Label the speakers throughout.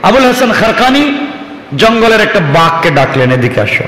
Speaker 1: আবুল হাসান খারকানি জঙ্গলের একটা বাঘকে ডাকলেন, এদিকে আসো।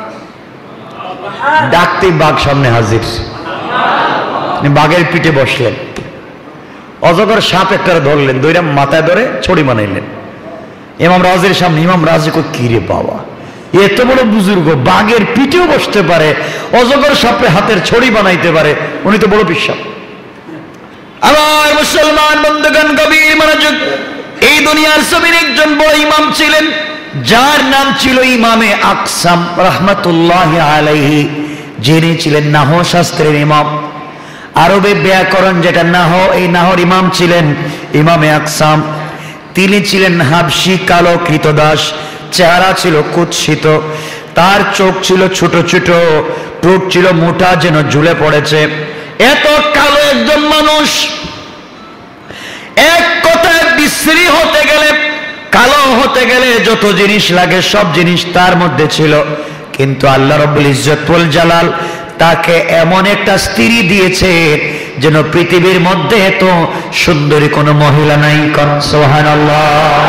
Speaker 1: ডাকতেই বাঘ সামনে হাজির। বাঘের পিঠে বসলেন, অজগর সাপ একটা ধরলেন, দইরা মাথায় ধরে ছড়ি বানাইলেন ইমাম রাজির সামনে। ইমাম রাজি কই, কি রে বাবা, এত বড় বুজুর্গ বাঘের পিঠেও বসতে পারে, অজগর সাপে হাতের ছড়ি বানাইতে পারে, উনি তো বড় বিশ্বাস। আমার মুসলমান বন্ধুগণ, গভীর মনোযোগ। এই দুনিয়ার জমিনে একজন বড় ইমাম ছিলেন, যার নাম ছিল ইমামে আকসাম রাহমাতুল্লাহি আলাইহি, যিনি ছিলেন নাহু শাস্ত্রের ইমাম। আরবে ব্যাকরণ যেটা নাহু, এই নাহর ইমাম ছিলেন ইমামে আকসাম। তিনি ছিলেন হাবশি কালো কৃতদাস, চেহারা ছিল কুৎসিত, তার চোখ ছিল ছোট ছোট, ঠোঁট ছিল মোটা যেন ঝুলে পড়েছে। এত কালো একজন মানুষ, এক কথায় বিশ্রী হতে গেলে, কালো হতে গেলে যত জিনিস লাগে সব জিনিস তার মধ্যে ছিল। কিন্তু আল্লাহ রাব্বুল ইজ্জত ওয়াল জালাল তাকে এমন একটা স্ত্রী দিয়েছে যেন পৃথিবীর মধ্যে এত সুন্দরী কোন মহিলা নাই। কোন সুবহানাল্লাহ।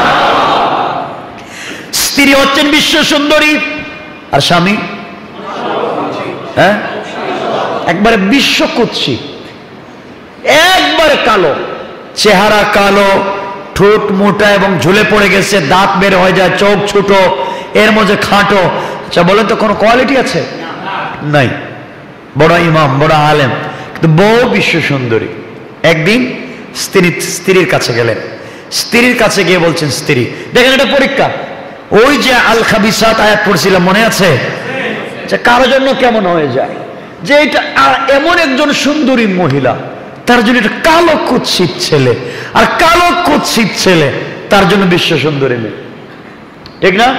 Speaker 1: স্ত্রী হচ্ছেন বিশ্ব সুন্দরী, আর স্বামী একবারে বিশ্ব কুৎসিত, একবারে কালো, চেহারা কালো, ঠোঁট মোটা এবং ঝুলে পড়ে গেছে, দাঁত বের হয়ে যায়, চোখ ছোট, এর মধ্যে খাটো। আচ্ছা বলেন তো কোনো কোয়ালিটি আছে? নাই। বড় ইমাম, বড় আলেম, কিন্তু বউ বিশ্ব সুন্দরী। একদিন স্ত্রীর কাছে গেলেন, স্ত্রীর কাছে গিয়ে বলছেন, স্ত্রী দেখেন এটা পরীক্ষা, ওই যে আল খাবিসাত আয়াত পড়ছিলাম মনে আছে, যে কারোর জন্য কেমন হয়ে যায়, যে এটা এমন একজন সুন্দরী মহিলা, তার জন্য এটা কালো কুৎসিত ছেলে, আর কালো কুৎসিত ছেলে তার জন্য বিশ্ব সুন্দরী মেয়ে, ঠিক না?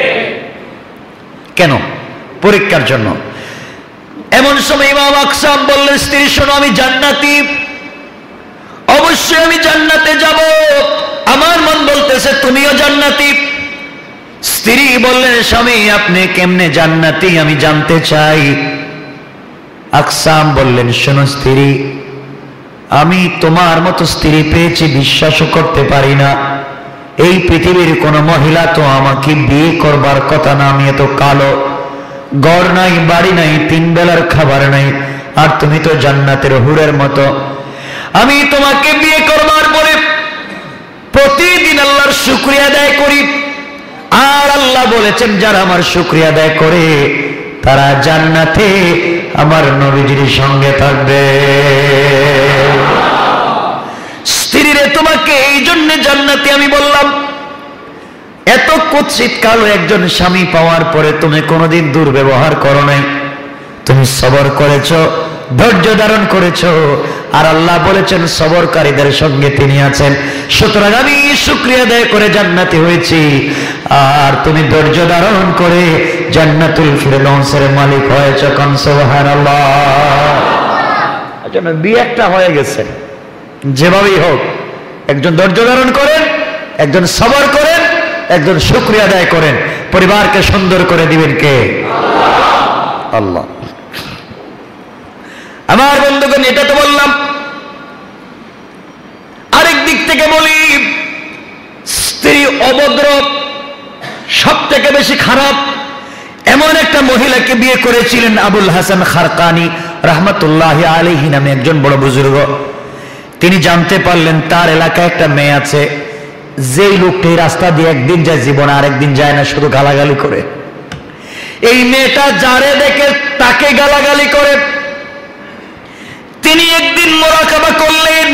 Speaker 1: কেন? পরীক্ষার জন্য। এমন সময় ইমাম আকসাম বললেন, স্ত্রী শোনো, আমি জান্নাতি, অবশ্যই আমি জান্নাতে যাব, আমার মন বলতেছে তুমিও জান্নাতি। স্ত্রী বললেন, স্বামী আপনি কেমনে জান্নাতি আমি জানতে চাই। আকসাম বললেন, শোনো স্ত্রী, আমি তোমার মতো স্ত্রী পেয়েছি বিশ্বাসও করতে পারি না। এই পৃথিবীর কোন মহিলা তো আমাকে বিয়ে করবার কথা না, আমি এত কালো, ঘর নাই, বাড়ি নাই, তিন বেলার খাবার নাই, আর তুমি তো জান্নাতের হুরের মতো। আমি তোমাকে বিয়ে করবার পরে প্রতিদিন আল্লাহর শুকরিয়া আদায় করি, আর আল্লাহ বলেছেন যারা আমার শুকরিয়া আদায় করে তারা জান্নাতে আমার নবীজির সঙ্গে থাকবে। স্ত্রীরে তোমাকে এই জন্য জান্নাতি আমি বললাম। এত কুৎসিত কালো একজন স্বামী পাওয়ার পরে তুমি কোনোদিন দুর্ব্যবহার করো নাই, তুমি সবর করেছো, ধৈর্য ধারণ করেছো, আর আল্লাহ বলেছেন সবরকারীদের সঙ্গে তিনি আছেন। সুতরাং আমি শুকরিয়া আদায় করে জান্নাতি হয়েছি, আর তুমি ধৈর্য ধারণ করে জান্নাতুল ফিরদাউসের মালিক হয়েছো। কোন সুবহানাল্লাহ। আচ্ছা বিয়ে একটা হয়ে গেছে, যেভাবেই হোক একজন ধৈর্য ধারণ করেন, একজন সবর করেন, একজন শুকরিয়া আদায় করেন, পরিবারকে সুন্দর করে দিবেন কে? আল্লাহ। আমার বন্ধুগণ, এটা তো বললাম। আরেক দিক থেকে বলি, স্ত্রী অভদ্র, সব থেকে বেশি খারাপ এমন একটা মহিলাকে বিয়ে করেছিলেন আবুল হাসান খারকানি রাহমাতুল্লাহি আলাইহি নামে একজন বড় বুজুর্গ। তিনি জানতে পারলেন তার এলাকায় একটা মেয়ে আছে, যেই লোকটি রাস্তা দিয়ে একদিন যায় জীবনে আরেকদিন যায় না, শুধু গালাগালি করে। এই মেয়েটা যারে দেখে তাকে গালাগালি করে। তিনি একদিন মুরাকাবা করলেন,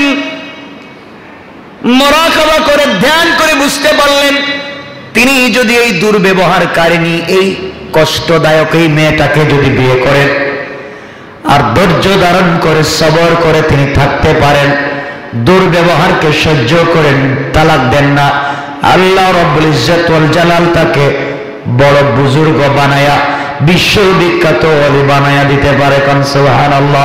Speaker 1: মুরাকাবা করে ধ্যান করে বুঝতে পারলেন তিনি যদি এই দুর্ব্যবহারকারিণী, এই কষ্টদায়ক এই মেয়েটাকে যদি বিয়ে করেন আর ধৈর্য ধারণ করে সবর করে তিনি থাকতে পারেন, দুর্ব্যবহারকে সহ্য করেন, তালাক দেন না, আল্লাহ রাব্বুল ইজ্জত ওয়াল জালাল তাকে বড় বুজুর্গ বানায়া বিশ্ববিখ্যাত ওলি বানায়া দিতে পারে। কোন সুবহানাল্লাহ।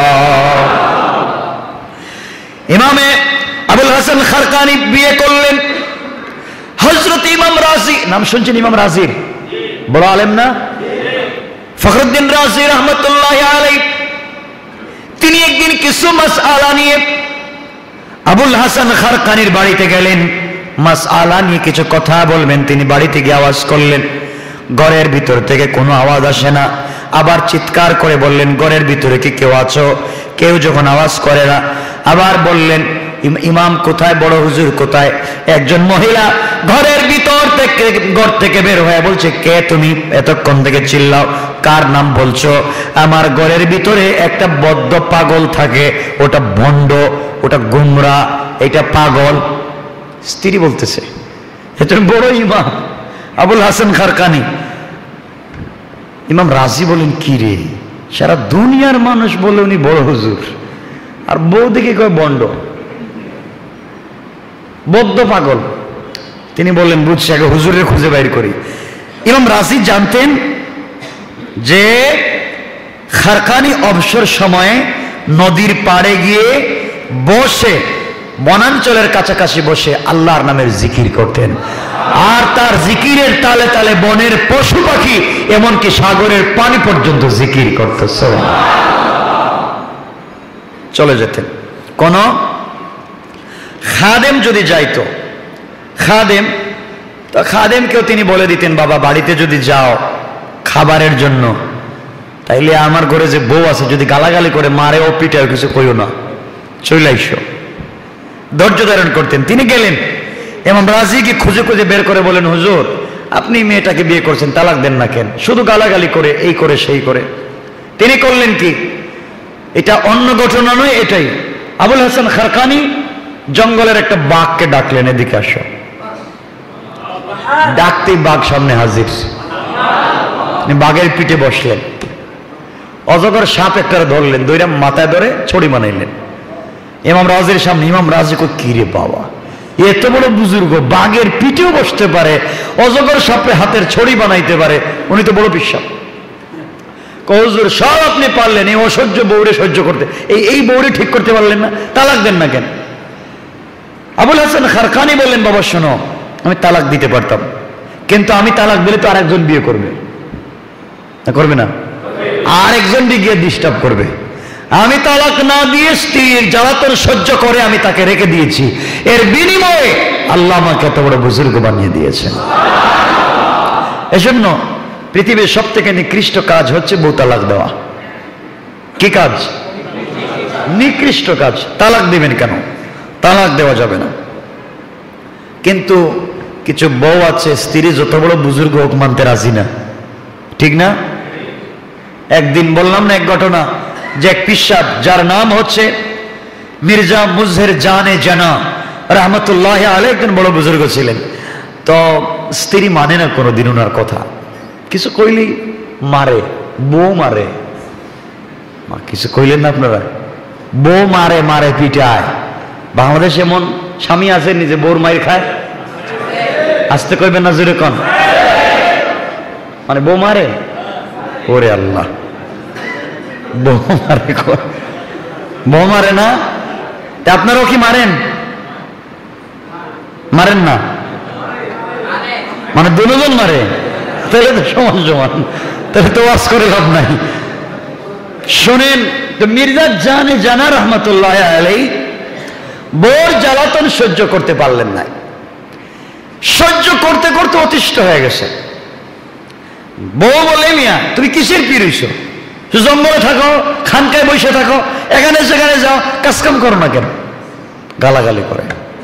Speaker 1: ইমামে আবুল হাসান খারকানি বিয়ে করলেন হযরত ইমাম রাজি, নাম শুনছেন ইমাম রাজির? বড় আলেম না? ফখরুদ্দিন রাজি রাহমাতুল্লাহি আলাইহি। তিনি একদিন কিছু মাসআলা নিয়ে আবুল হাসান খারকানির বাড়িতে গেলেন। মাসআলা নিয়ে কিছু কথা বলবেন। তিনি বাড়িতে গিয়ে আওয়াজ করলেন, ঘরের ভিতর থেকে কোনো আওয়াজ আসে না। আবার চিৎকার করে বললেন, ঘরের ভিতরে কি কেউ আছো? কেউ যখন আওয়াজ করে না, আবার বললেন, ইমাম কোথায়, বড় হুজুর কোথায়? একজন মহিলা ঘরের ভিতর থেকে, ঘর থেকে বের হয়ে বলছে, কে তুমি? এতক্ষণ থেকে চিল্লাও, কার নাম বলছো? আমার ঘরের ভিতরে একটা বদ্ধ পাগল থাকে, ওটা ভণ্ড, ওটা গুমরা, এটা পাগল। স্ত্রী বলতেছে, এটা বড় ইমাম আবুল হাসান খারকানি। ইমাম রাজি বলেন, কি রে, সারা দুনিয়ার মানুষ বলে উনি বড় হুজুর, আর বউ দেখে কয় ভণ্ড, বদ্ধ পাগল। তিনি বললেন, বুঝছি, আগে হুজুরের খুঁজে বাইর করি। ইমাম রাজি জানতেন যে খারকানি অবসর সময়ে নদীর পাড়ে গিয়ে বসে, বনাঞ্চলের কাছাকাছি বসে আল্লাহর নামের জিকির করতেন। আর তার জিকিরের তালে তালে বনের পশু পাখি, এমনকি সাগরের পানি পর্যন্ত জিকির করতেছে, চলে যেতেন। কোন খাদেম যদি যাইতো, খাদেমকেও তিনি বলে দিতেন, বাবা বাড়িতে যদি যাও খাবারের জন্য, তাইলে আমার ঘরে যে বউ আছে যদি গালাগালি করে মারে ও পিটায়, কিছু কইও না, চলে আইসো। ধৈর্য ধারণ করতেন। তিনি গেলেন, ইমাম রাজিকে খুঁজে খুঁজে বের করে বলেন, হুজুর আপনি মেয়েটাকে বিয়ে করছেন, তালাক দেন না কেন? শুধু গালাগালি করে, এই করে সেই করে। তিনি করলেন কি, এটা অন্য ঘটনা নয়, এটাই। আবুল হাসান খারকানি জঙ্গলের একটা বাঘকে ডাকলেন, এদিকে আসো। ডাকতেই বাঘ সামনে হাজির। বাঘের পিঠে বসলেন, অজগর সাপ একটা ধরলেন, দুইটা মাথায় ধরে ছড়ি বানাইলেন ইমাম রাজির সামনে। ইমাম রাজি কো, কি রে বাবা, এত বড় বুজুর্গ বাঘের পিঠেও বসতে পারে, অজগর সাপে হাতের ছড়ি বানাইতে পারে, উনি তো বড় বিশ্বাস। হুজুর সব আপনি পারলেন, এই অসহ্য বউরে সহ্য করতে, এই বউরে ঠিক করতে পারলেন না, তালাক দেন না কেন? আবুল হাসান খারকানি বললেন, বাবা শোনো, আমি তালাক দিতে পারতাম, কিন্তু আমি তালাক দিলে তো আরেকজন বিয়ে করবে, করবে না? আরেকজন গিয়ে ডিস্টার্ব করবে। আমি তালাক না দিয়ে স্ত্রীর জ্বালাতন সহ্য করে আমি তাকে রেখে দিয়েছি, এর বিনিময়ে আল্লাহ আমাকে এত বড় বুজুর্গ বানিয়ে দিয়েছেন। এজন্য পৃথিবীর সব থেকে নিকৃষ্ট কাজ হচ্ছে বউ তালাক দেওয়া। কি কাজ? নিকৃষ্ট কাজ। তালাক দিবেন কেন? তালাক দেওয়া যাবে না। কিন্তু কিছু বউ আছে, স্ত্রী যত বড় বুজুর্গ হোক মানতে রাজি না, ঠিক না? একদিন বললাম না এক ঘটনা, যে এক পিসাব যার নাম হচ্ছে মির্জা মুজহির জানে জানা রহমতুল্লাহ আলাইহি, একজন বড় বুজুর্গ ছিলেন। তো স্ত্রী মানে না কোনোদিন ওনার কথা, কিছু কইলেই মারে, বউ মারে। কিছু কইলেন না আপনারা? বউ মারে, মারে পিটায়। বাংলাদেশে এমন স্বামী আছে নিজে বউর মায়ের খায়? আসতে কইবেন না, জোরে কোন। মানে বউ মারে, ওরে আল্লাহ, বউ মারে, বউ মারে না? আপনারাও কি মারেন? মারেন না? মানে দুজন মারে, তাহলে তো সমান সমান, তাহলে তো ওয়াজ করে লাভ নাই। শোনেন, তো মির্জা জানা রহমতুল্লাহ আলাইহি বউর জ্বালাতন সহ্য করতে পারলেন না, সহ্য করতে করতে অতিষ্ঠ হয়ে গেছে। বউ বলে, মিয়া তুমি কিসের পীর হইছো? জঙ্গলে থাকো, খানকায় বসে থাকো, এখানে সেখানে যাও, কাজকাম করো না কেন? গালাগালি করে।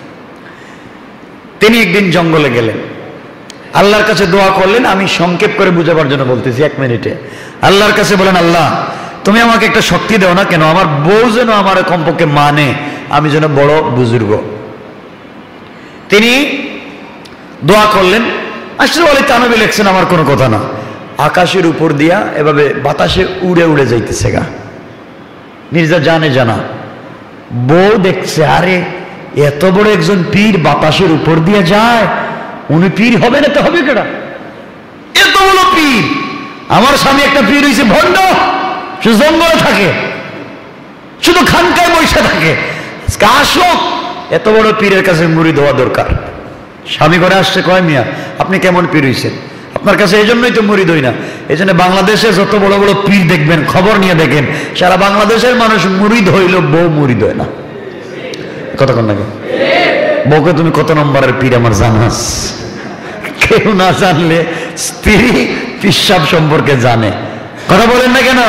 Speaker 1: তিনি একদিন জঙ্গলে গেলেন, আল্লাহর কাছে দোয়া করলেন। আমি সংক্ষেপ করে বুঝাবার জন্য বলতেছি, 1 মিনিটে। আল্লাহর কাছে বলেন, আল্লাহ তুমি আমাকে একটা শক্তি দাও না কেন, আমার বউ যেন আমার কমপক্ষে মানে, আমি যেন বড় বুজুর্গ। তিনি দোয়া করলেন। আশরাফ আলী থানভী লিখছেন, আমার কোনো কথা না, আকাশের উপর দিয়া এভাবে বাতাসে উড়ে উড়ে যাইতেছে গা। মির্জা জানা বউ দেখছে, আরে এত বড় একজন পীর বাতাসের উপর দিয়ে যায়, উনি পীর হবে না তো হবে কেডা? এত বড় পীর। আমার স্বামী একটা পীর হয়েছে ভণ্ড, শুধু জঙ্গলে থাকে, শুধু খানকায় বসে থাকে। আসো, এত বড় পীরের কাছে মুড়ি দেওয়া দরকার। স্বামী করে আসছে, কয় মিয়া আপনি কেমন পীর হইছেন? আপনার কাছে এই জন্যই তো মুরিদ হই না। এই জন্য বাংলাদেশে যত বড় বড় পীর দেখবেন, খবর নিয়ে দেখেন, সারা বাংলাদেশের মানুষ মুরিদ হইল, বউ মুরিদ হয় না। কতক্ষণ লাগে? বউকে তুমি কত নম্বরের পীর আমার জানাস? কেউ না জানলে স্ত্রী পিশাব সম্পর্কে জানে। কথা বলেন না কেন?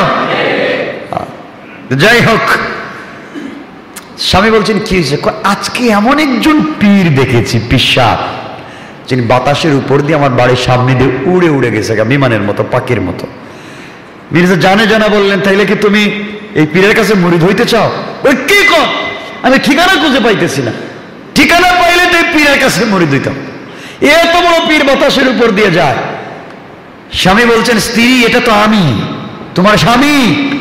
Speaker 1: যাই হোক, স্বামী বলছেন কি হয়েছে? আজকে এমন একজন পীর দেখেছি পিশাব, যিনি বাতাসের উপর দিয়ে আমার বাড়ির সামনে দিয়ে উড়ে উড়ে গেছে বিমানের মতো, পাখির মতো। মির্জা জানে জানা বললেন, তাইলে কি তুমি এই পীরের কাছে মুরিদ হইতে চাও? ওই কি কর, আমি ঠিকানা খুঁজে পাইতেছি না, ঠিকানা পাইলে তো এই পীরের কাছে মুরিদ হইতাম। এত বড় পীর বাতাসের উপর দিয়ে যায়। স্বামী বলছেন, স্ত্রী এটা তো আমি, তোমার স্বামী?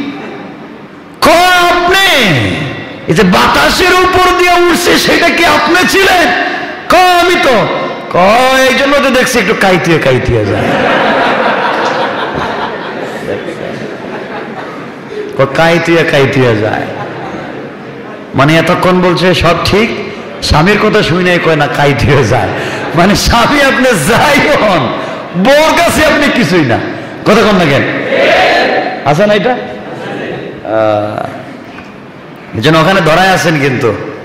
Speaker 1: আপনি এই যে বাতাসের উপর দিয়ে উঠছে সেটা কি আপনি ছিলেন? আমি তো এই জন্য তো দেখছি একটু কাইতিয়ে কাইতিয়ে যায়, কাইতিয়ে কাইতিয়ে যায়। মানে এতক্ষণ বলছে সব ঠিক, স্বামীর কথা শুনে কয় না কাইতিয়ে যায়। মানে স্বামী আপনি যাই হন, বউর কাছে আপনি কিছুই না। কতক্ষণ না কেন আছে না এটা? এই জন্য ওখানে ধরায় আছেন। কিন্তু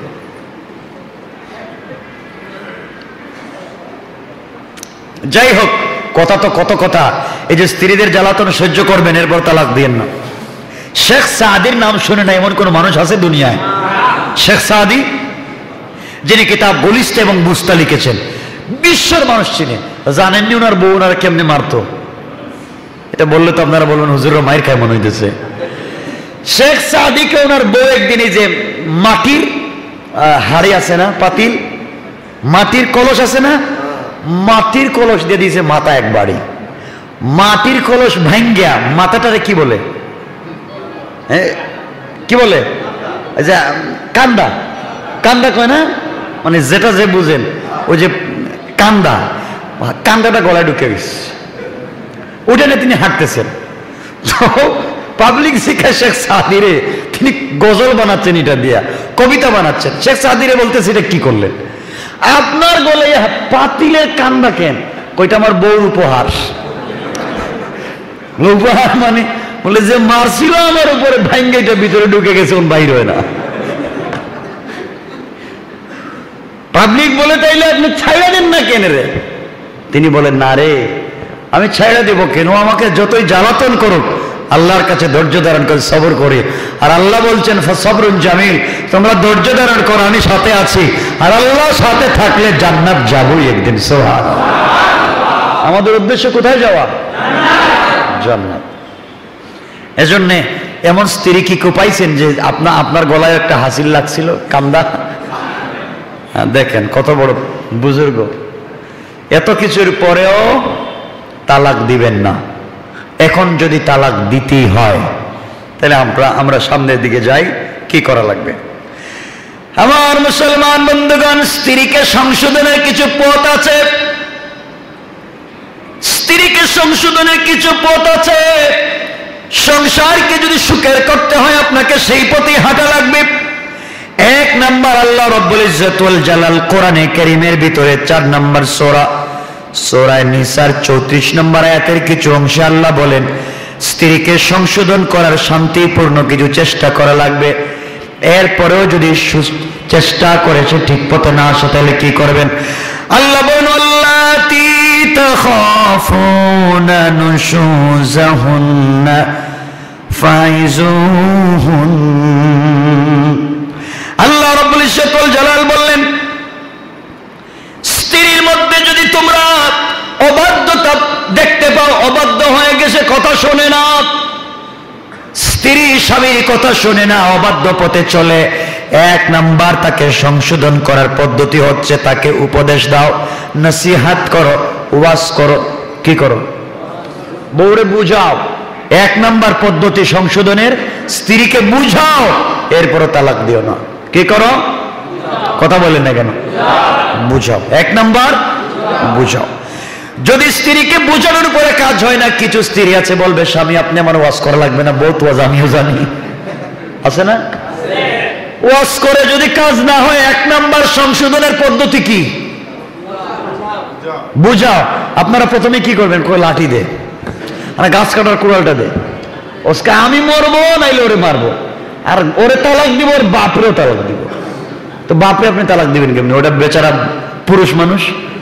Speaker 1: যাই হোক, কথা তো কত কথা। এই যে স্ত্রীদের জ্বালাতন সহ্য করবেন, এরপর তালাক দিয়েন না। শেখ সাদির নাম শুনে না এমন কোন মানুষ আছে দুনিয়ায়? শেখ সাদি, যিনি কিতাব গুলিস্তা এবং বুস্তা লিখেছেন, বিশ্বের মানুষ চিনে। জানেননি ওনার বউ ওনারা কেমনে মারতো? এটা বললে তো আপনারা বলবেন হুজুরের মায়ের খায় মনে হইতেছে। শেখ সাদিকে ওনার বউ একদিন এই যে মাটির হাড়ি আছে না, পাতিল, মাটির কলস আছে না, মাটির কলস দিয়ে দিয়েছে মাথা এক বাড়ি। মাটির কলস ভাঙ্গিয়া মাথাটারে কি বলে, কি বলে? যে কান্দা, কান্দা কয় না, মানে যেটা যে বুঝেন, ওই যে কান্দা, কান্দাটা গলায় ঢুকে গেছে। ওটা নিয়ে তিনি হাঁটতেছেন। পাবলিক শিক্ষা শেখ সাদিরে তিনি গজল বানাচ্ছেন, এটা দিয়া কবিতা বানাচ্ছেন। শেখ সাদিরে বলতেছে, এটা কি করলেন? আপনার গলে পাতিলের কান্দা কেন? কইটা আমার বউর উপহার। উপহার মানে বলে যে মারছিল আমার উপরে, ভাঙ্গে এটা ভিতরে ঢুকে গেছে, ওন বাইর হয় না। পাবলিক বলে, তাইলে আপনি ছাইড়া দেন না কেন রে? তিনি বলেন, না রে, আমি ছাইড়া দেব কেন? আমাকে যতই জ্বালাতন করুক, আল্লাহর কাছে ধৈর্য ধারণ করে সবর করি। আর আল্লাহ বলছেন সবরুন জামিল, তোমরা ধৈর্য ধারণ করো, আমি সাথে আছি। আর আল্লাহ সাথে থাকলে জান্নাত যাবই একদিন। সুবহানাল্লাহ। আমাদের উদ্দেশ্য কোথায় যাওয়া? জান্নাত। এজন্য এমন স্ত্রী কি কোপাইছেন যে আপনার গলায় একটা হাসিল লাগছিল, কান্দা? দেখেন কত বড় বুজুর্গ। এত কিছুর পরেও তালাক দিবেন না। এখন যদি তালাক দিতেই হয়, তাহলে আমরা সামনের দিকে যাই, কি করা লাগবে? আমার মুসলমান বন্ধুগণ, স্ত্রীকে সংশোধনের কিছু পথ আছে। স্ত্রীকে সংশোধনের কিছু পথ আছে। সংসারকে যদি সুখের করতে হয়, আপনাকে সেই পথে হাঁটা লাগবে। এক নাম্বার, আল্লাহ রাব্বুল ইজ্জত ওয়াল জালাল কোরআনে কারীমের ভিতরে 4 নম্বর সূরা নিসার 34 নম্বর আয়াতের কিছু অংশে আল্লাহ বলেন, স্ত্রীকে সংশোধন করার শান্তিপূর্ণ কিছু চেষ্টা করা লাগবে। এরপরেও যদি চেষ্টা করে সে ঠিক পথে না আসে, তাহলে কি করবেন? আল্লাহ বলেন, আল্লাতী তাখাফুনা নুশুযাহুন্না ফাইযুহুন। আল্লাহ রাব্বুল ইজ্জত ওয়াল জালাল বললেন, স্ত্রীর মধ্যে যদি তোমরা অবাধ্যতা দেখতে পাও, অবাধ্য হয়ে গেছে, কথা শোনে না, স্ত্রী স্বামীর কথা শোনে না, অবাধ্য পথে চলে, এক নাম্বার তাকে সংশোধন করার পদ্ধতি হচ্ছে তাকে উপদেশ দাও, নসিহত করো, ওয়াজ করো। কি করো? বউরে বুঝাও। এক নাম্বার পদ্ধতি সংশোধনের, স্ত্রীকে বুঝাও, এরপরও তালাক দিও না। কি করো? কথা বলেন না কেন? বুঝাও। এক নাম্বার বুঝাও। যদি স্ত্রীকে বোঝানোর পরে কাজ হয় না, কিছু স্ত্রী আছে বলবে, স্বামী আপনি আমার ওয়াজ করা লাগবে না, বহুত ওয়াজ আমিও জানি। আছে না? ওয়াজ করে যদি কাজ না হয়, এক নাম্বার সংশোধনের পদ্ধতি কি? বুঝাও। আপনারা প্রথমে কি করবেন? কই লাঠি দে, মানে গাছ কাটার কুড়ালটা দে, ওকে আমি মরবো নাইলে ওরে মারবো, আর ওরে তালাক দিব, ওর বাপরেও তালাক দিব। তো বাপে আপনি তালাক দিবেন কেমনি? ওটা বেচারা পুরুষ মানুষ।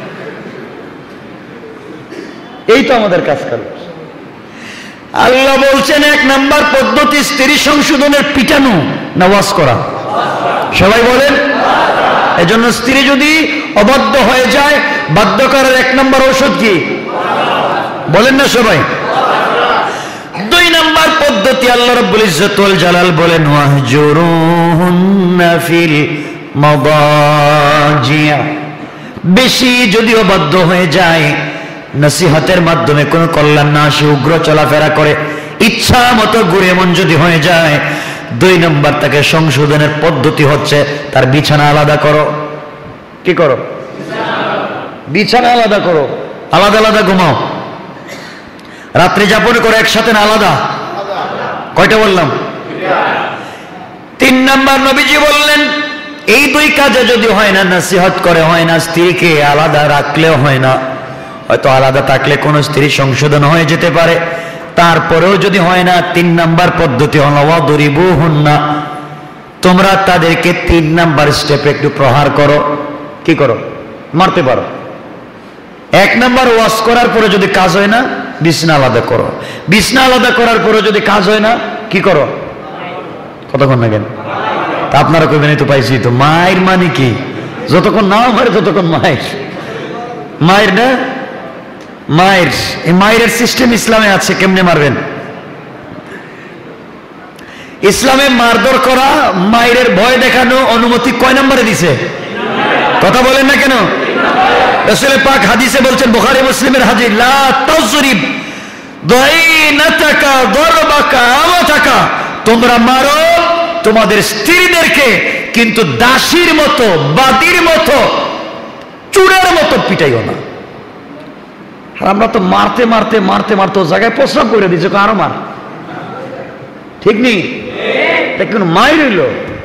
Speaker 1: এই তো আমাদের কাজ করে। আল্লাহ বলছেন 1 নাম্বার পদ্ধতি স্ত্রী সংশোধনের পিটানো না ওয়াজ করা? সবাই বলেন। এজন্য স্ত্রী যদি অবাধ্য হয়ে যায়, বাধ্য করার 1 নাম্বার ঔষধ কি বলেন না সবাই? 2 নাম্বার পদ্ধতি আল্লাহ রাব্বুল ইজ্জত ওয়াল জালাল বলেন ওয়াহজুরুহুন্না ফিল মাদাজিয়া। বেশি যদি অবাধ্য হয়ে যায়, নসিহতের মাধ্যমে কোনো কল্যাণ না আসে, উগ্র চলাফেরা করে, ইচ্ছা মতো ঘুরে মন যদি হয়ে যায়, 2 নম্বর তাকে সংশোধনের পদ্ধতি হচ্ছে তার বিছানা আলাদা করো। কি করো? বিছানা আলাদা করো, আলাদা আলাদা ঘুমাও, রাত্রি যাপন করে একসাথে না, আলাদা। কয়টা বললাম? 3 নম্বর নবীজি বললেন এই 2 কাজে যদি হয় না, নসিহত করে হয় না, স্ত্রীকে আলাদা রাখলেও হয় না, হয়তো আলাদা থাকলে কোন স্ত্রী সংশোধন হয়ে যেতে পারে, তারপরেও যদি হয় না, 3 নাম্বার পদ্ধতি হলো ওয়াদরিবুহুন্না, তোমরা তাদেরকে 3 নাম্বার স্টেপে একটু প্রহার করো। কি করো? মারতে পারো। 1 নাম্বার ওয়াশ করার পরে যদি কাজ হয় না, বিছনা আলাদা করো। বিছনা আলাদা করার পরে যদি কাজ হয় না, কি করো? কতক্ষণ না কেন? তা আপনারা কইবেন এই তো পাইছি তো। মায়ের মানে কি? যতক্ষণ না মারে ততক্ষণ মায়ের। মায়ের না, মায়ের। এই মায়ের সিস্টেম ইসলামে আছে। কেমনে মারবেন? ইসলামে মারধর করা, মায়ের ভয় দেখানো অনুমতি কয় নম্বরে দিছে? কথা বলেন না কেন? রাসূল পাক হাদিসে বলছেন, বুখারী মুসলিমের হাদিস, লা তাজরিব দাইনাতাকা দরবাকা আমাতাকা, তোমরা মারো তোমাদের স্ত্রীদেরকে, কিন্তু দাসীর মতো, বাদীর মতো, চুরের মতো পিটাইও না। আর আমরা তো মারতে মারতে মারতে মারতে ও জায়গায় প্রস্রাব করে দিচ্ছে, আরো মার। ঠিক নেই? দেখুন মায়ের হইল।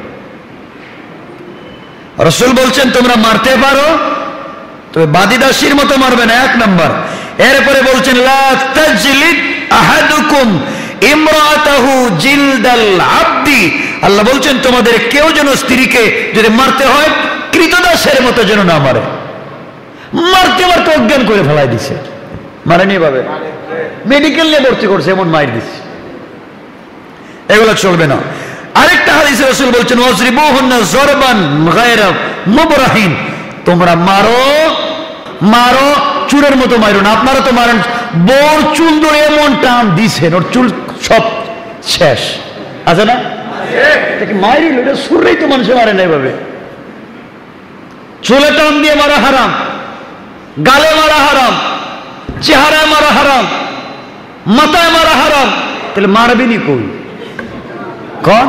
Speaker 1: রাসূল বলছেন তোমরা মারতে পারো, তবে বাদী দাসীর মতো মারবে না, 1 নাম্বার। এরপরে বলছেন লা তাজলিদ আহাদুকুম ইমরাতাহু জিলদাল আবদি, আল্লাহ বলছেন তোমাদের কেউ যেন স্ত্রীকে যদি মারতে হয়, কৃতদাসের মতো যেন না মারে। মারতে মারতে অজ্ঞান করে ফেলাই দিছে, মারেনি ভাবে, মেডিকেল নিয়ে ভর্তি করছে, এমন মাইর দিচ্ছে। এগুলো চলবে না। আরেকটা হাদিসে রাসূল বলছেন ওয়াজরিবুহুন্না জরবান গায়রা মুবরাহিন, তোমরা মারো, মারো, চুরের মতো মারো না। আপনারা তো মারেন, বোর চুল ধরে এমন টান দিছেন, ওর চুল সব শেষ আছে না? মারিল, এটা সুরেই তো মানুষে মারে না এভাবে। চুলে টান দিয়ে মারা হারাম, গালে মারা হারাম, চেহারায় মারা হারাম, মাথায় মারা হারাম। তাহলে মারবিনি কই? কোন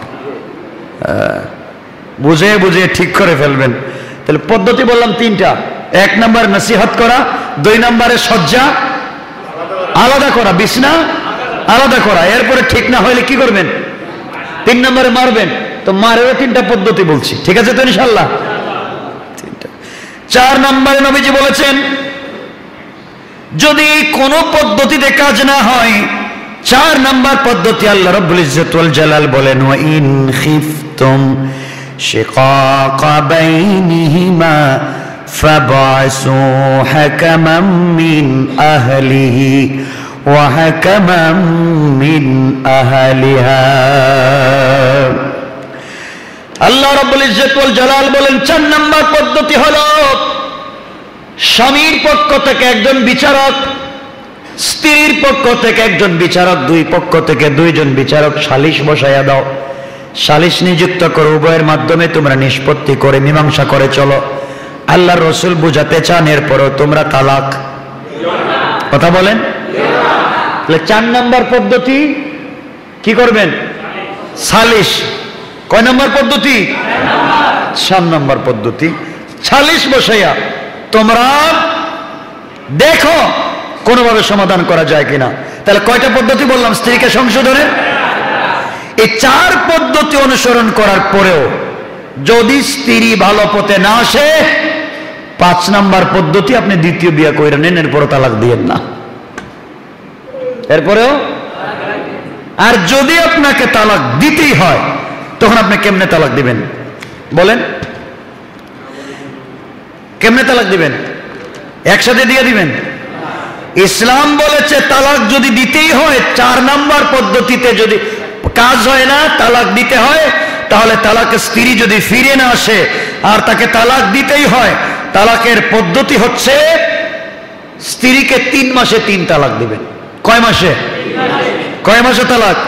Speaker 1: বুঝে বুঝে ঠিক করে ফেলবেন। তাহলে পদ্ধতি বললাম 3টা। 1 নাম্বার নসিহত করা, 2 নম্বরে সজ্জা আলাদা করা, বিছনা আলাদা করা। এরপরে ঠিক না হলে কি করবেন? 3 নম্বরে মারবেন। তো মারেরও 3টা পদ্ধতি বলছি, ঠিক আছে তো ইনশাআল্লাহ? 4 নম্বরে নবীজি বলেছেন যদি কোন পদ্ধতিতে কাজ না হয়, 4 নম্বর পদ্ধতি আল্লাহ রাব্বুল ইজ্জত ওয়াল জালাল বলেন ওয়া ইন খিফতুম শিকাকা বাইনিহিমা ফাবআসু হাকামান মিন আহলিহি ওয়া হাকামান মিন আহলিহা। আল্লাহ রাব্বুল ইজ্জত ওয়াল জালাল বলেন 4 নম্বর পদ্ধতি হলো স্বামীর পক্ষ থেকে একজন বিচারক, স্ত্রীর পক্ষ থেকে একজন বিচারক, 2 পক্ষ থেকে 2 জন বিচারক সালিশ বসাইয়া দাও। সালিশ নিযুক্ত করো, উভয়ের মাধ্যমে তোমরা নিষ্পত্তি করে মীমাংসা করে চলো। আল্লাহর রাসূল বুঝাতে চান এরপরও তোমরা তালাক কথা বলেন। তাহলে 4 নম্বর পদ্ধতি কি করবেন? সালিশ। কয় নম্বর পদ্ধতি? 4 নম্বর পদ্ধতি। সালিশ বসাইয়া তোমরা দেখো কোনোভাবে সমাধান করা যায় কিনা। তাহলে কয়টা পদ্ধতি বললাম স্ত্রীকে সংশোধনের? এই 4 পদ্ধতি অনুসরণ করার পরেও যদি স্ত্রী ভালো পথে না আসে, 5 নম্বর পদ্ধতি আপনি দ্বিতীয় বিয়ে করে নেন, এরপরও তালাক দিয়েন না। এরপরেও আর যদি আপনাকে তালাক দিতেই হয়, তখন আপনি কেমনে তালাক দিবেন বলেন? কেমনে তালাক দিবেন? একসাথে দিয়ে দিবেন? ইসলাম বলেছে তালাক যদি দিতেই হয় 4 নাম্বার পদ্ধতিতে যদি কাজ হয় না, তালাক দিতে হয়, তাহলে তালাকের স্ত্রী যদি ফিরে না আসে আর তাকে তালাক দিতেই হয়, তালাকের পদ্ধতি হচ্ছে স্ত্রীকে 3 মাসে 3 তালাক দিবেন। কয় মাসে? কয় মাসে তালাক?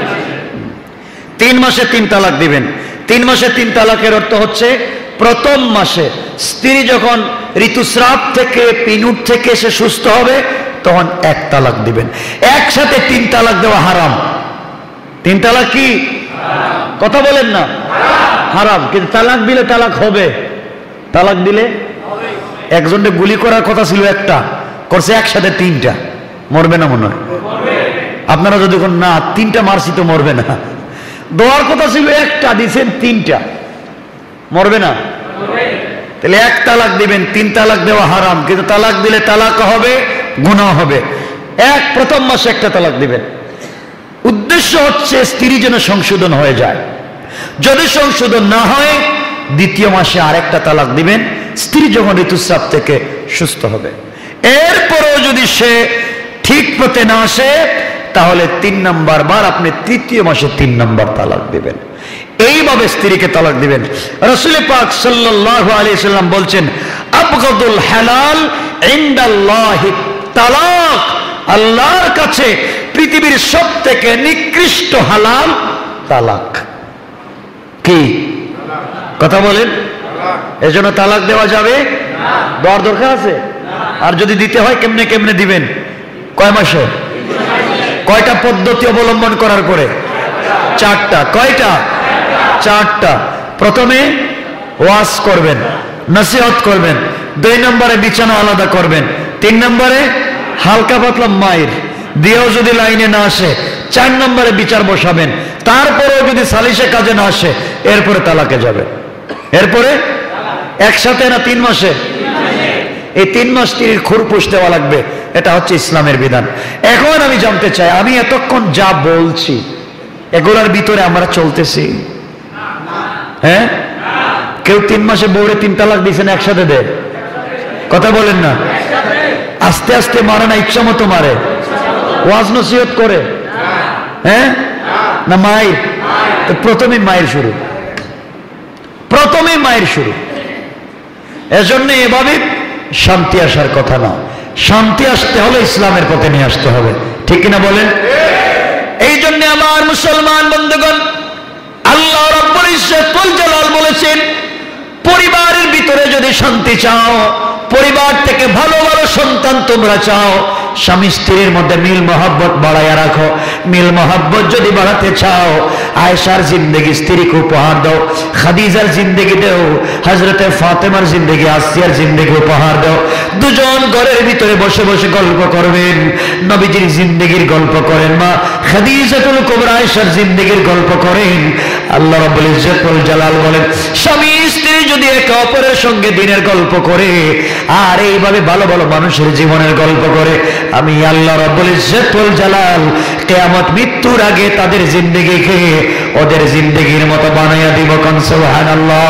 Speaker 1: 3 মাসে 3 তালাক দিবেন। 3 মাসে 3 তালাকের অর্থ হচ্ছে প্রথম মাসে স্ত্রী যখন ঋতুস্রাব থেকে পিনুট থেকে সে সুস্থ হবে তখন 1 তালাক দিবেন। একসাথে 3 তালাক দেওয়া হারাম। 3 তালাক কি? কথা বলেন না, হারাম। কিন্তু তালাক দিলে তালাক হবে। তালাক দিলে একজনকে গুলি করার কথা ছিল, একটা করছে, একসাথে 3টা। মরবে না মনে হয়? আপনারা যদি না 3টা মারছি তো মরবে না। দেওয়ার কথা ছিল একটা, দিচ্ছেন 3টা, মরবে না? তাহলে 1 তালাক দিবেন। 3 তালাক দেওয়া হারাম, কিন্তু তালাক দিলে তালাক হবে, গুনাহ হবে। প্রথম মাসে 1টা তালাক দিবেন। উদ্দেশ্য হচ্ছে স্ত্রী যেন সংশোধন হয়ে যায়। যদি সংশোধন না হয় দ্বিতীয় মাসে আরেকটা তালাক দিবেন, স্ত্রী যখন ঋতুস্রাব থেকে সুস্থ হবে। এরপরেও যদি সে ঠিক পথে না আসে তাহলে 3 নাম্বার বার আপনি তৃতীয় মাসে 3 নাম্বার তালাক দিবেন। এইভাবে স্ত্রীকে তালাক দিবেন। রাসূল পাক সাল্লাল্লাহু আলাইহি সাল্লাম বলছেন, আবগাদুল হালাল ইনদাল্লাহি তালাক। আল্লাহর কাছে পৃথিবীর সবথেকে নিকৃষ্ট হালাল তালাক। কি কথা বলেন? এজন্য তালাক দেওয়া যাবে না। দেওয়ার দরকার আছে? আর যদি দিতে হয় কেমনে কেমনে দিবেন? কয় মাসে? কয়টা পদ্ধতি অবলম্বন করার পরে? 4টা। কয়টা? 4টা। প্রথমে ওয়াজ করবেন, নসিহত করবেন। 2 নম্বরে বিছানা আলাদা করবেন। 3 নম্বরে হালকা পাতলা মায়ের দিয়েও যদি লাইনে না আসে 4 নম্বরে বিচার বসাবেন। তারপরেও যদি সালিশে কাজে না আসে এরপরে তালাকে যাবে। এরপরে একসাথে না 3 মাসে? এই 3 মাস স্ত্রীর খুরপুশ দেওয়া লাগবে। এটা হচ্ছে ইসলামের বিধান। এখন আমি জানতে চাই, আমি এতক্ষণ যা বলছি এগুলোর ভিতরে আমরা চলতেছি? হ্যাঁ? কেউ 3 মাসে বউরে 3 তালাক দিয়েছেন একসাথে দেয়? কথা বলেন না। আস্তে আস্তে মারে না ইচ্ছা মতো মারে? ওয়াজ নসিহত করে? হ্যাঁ না মায়ের? তো প্রথমে মায়ের শুরু, প্রথমে মায়ের শুরু। এজন্য এভাবে শান্তি আসার কথা না। শান্তি আসতে হলে ইসলামের পথে নিয়ে আসতে হবে। ঠিক কিনা বলেন? এই জন্য আমার মুসলমান বন্ধুগণ, আল্লাহ রাব্বুল ইজ্জতুল জালাল বলেছেন, পরিবারের ভিতরে যদি শান্তি চাও, পরিবার থেকে ভালো ভালো সন্তান তোমরা চাও, স্বামী স্ত্রীর মধ্যে মিল মহব্বত বাড়াইয়া রাখো। মিল মহব্বত যদি বাড়াতে চাও, আয়েশার জিন্দেগি স্ত্রীকে উপহার দাও, খাদিজার জিন্দেগি দাও, হযরতে ফাতেমার জিন্দেগি, আসিয়ার জিন্দেগি উপহার দাও। দুজন ঘরের ভিতরে বসে বসে গল্প করবেন, নবীজির জিন্দেগির গল্প করেন, মা খাদিজাতুল কুবরা আয়েশার জিন্দেগির গল্প করেন। আল্লাহ রাব্বুল ইজ্জতুল জালাল বলেন, স্বামী স্ত্রী যদি একে অপরের সঙ্গে দিনের গল্প করে আর এইভাবে ভালো ভালো মানুষের জীবনের গল্প করে, আমি আল্লাহ রাব্বুল ইজ্জতুল জালাল কিয়ামত মৃত্যুর আগে তাদের জিন্দেগিকে ওদের জিন্দেগির মতো বানাইয়া দিব। কোন সুবহানাল্লাহ।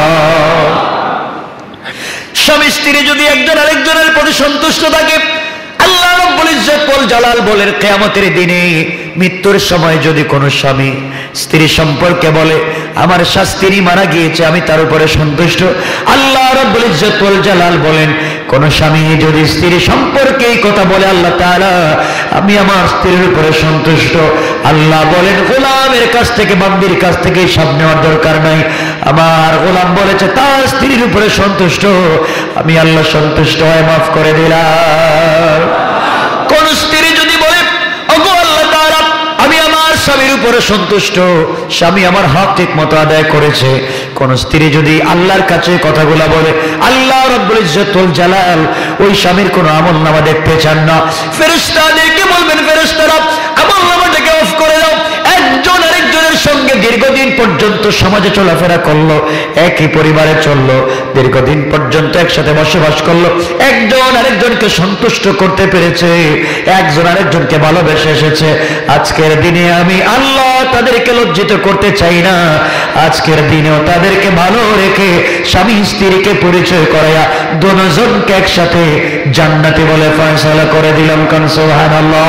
Speaker 1: স্বামী স্ত্রী যদি একজন আরেকজনের প্রতি সন্তুষ্ট থাকে, আল্লাহ রাব্বুল ইজ্জতুল জালাল বলেন, কিয়ামতের দিনে মৃত্যুর সময় যদি কোনো স্বামী স্ত্রী সম্পর্কে বলে, আমার স্ত্রী মারা গিয়েছে, আমি তার উপরে সন্তুষ্ট, আল্লাহ রাব্বুল ইজ্জতুল জালাল বলেন, কোন স্বামী যদি স্ত্রী সম্পর্কে এই কথা বলে, আল্লাহ তাআলা, আমি আমার স্ত্রীর উপরে সন্তুষ্ট। আল্লাহ বলেন, গোলামের কাছ থেকে, বান্দির কাছ থেকে সব নেওয়ার দরকার নাই। আমার গোলাম বলেছে তার স্ত্রীর উপরে সন্তুষ্ট, আমি আল্লাহ সন্তুষ্ট হয়ে মাফ করে দিলাম। কোন স্ত্রী যদি বলে, ওগো আল্লাহ তাআলা, আমি আমার স্বামীর উপরে সন্তুষ্ট, স্বামী আমার হক ঠিক মতো আদায় করেছে, কোন স্ত্রী যদি আল্লাহর কাছে কথাগুলো বলে, আল্লাহ রাব্বুল ইজ্জতুল জালাল ওই স্বামীর কোনো আমলনামা দেখতে চান না। ফেরেশতাদেরকে বলবেন, ফেরেশতারা আমলনামাটাকে অফ করে দাও, একজন আরেকজনের সঙ্গে দীর্ঘদিন পর্যন্ত সমাজে চলাফেরা করলো, একই পরিবারে চললো, দীর্ঘদিন পর্যন্ত একসাথে বসবাস করলো, একজন আরেকজনকে সন্তুষ্ট করতে পেরেছে, একজন আরেকজনকে ভালোবেসে এসেছে। আজকের দিনে আমি আল্লাহ তাদেরকে লজ্জিত করতে চাই না। আজকের দিনেও তাদেরকে ভালো রেখে স্বামী স্ত্রীকে পরিচয় করায়া দুজনকে একসাথে জান্নাতি বলে ফয়সালা করে দিলাম। কান সুবহানাল্লাহ।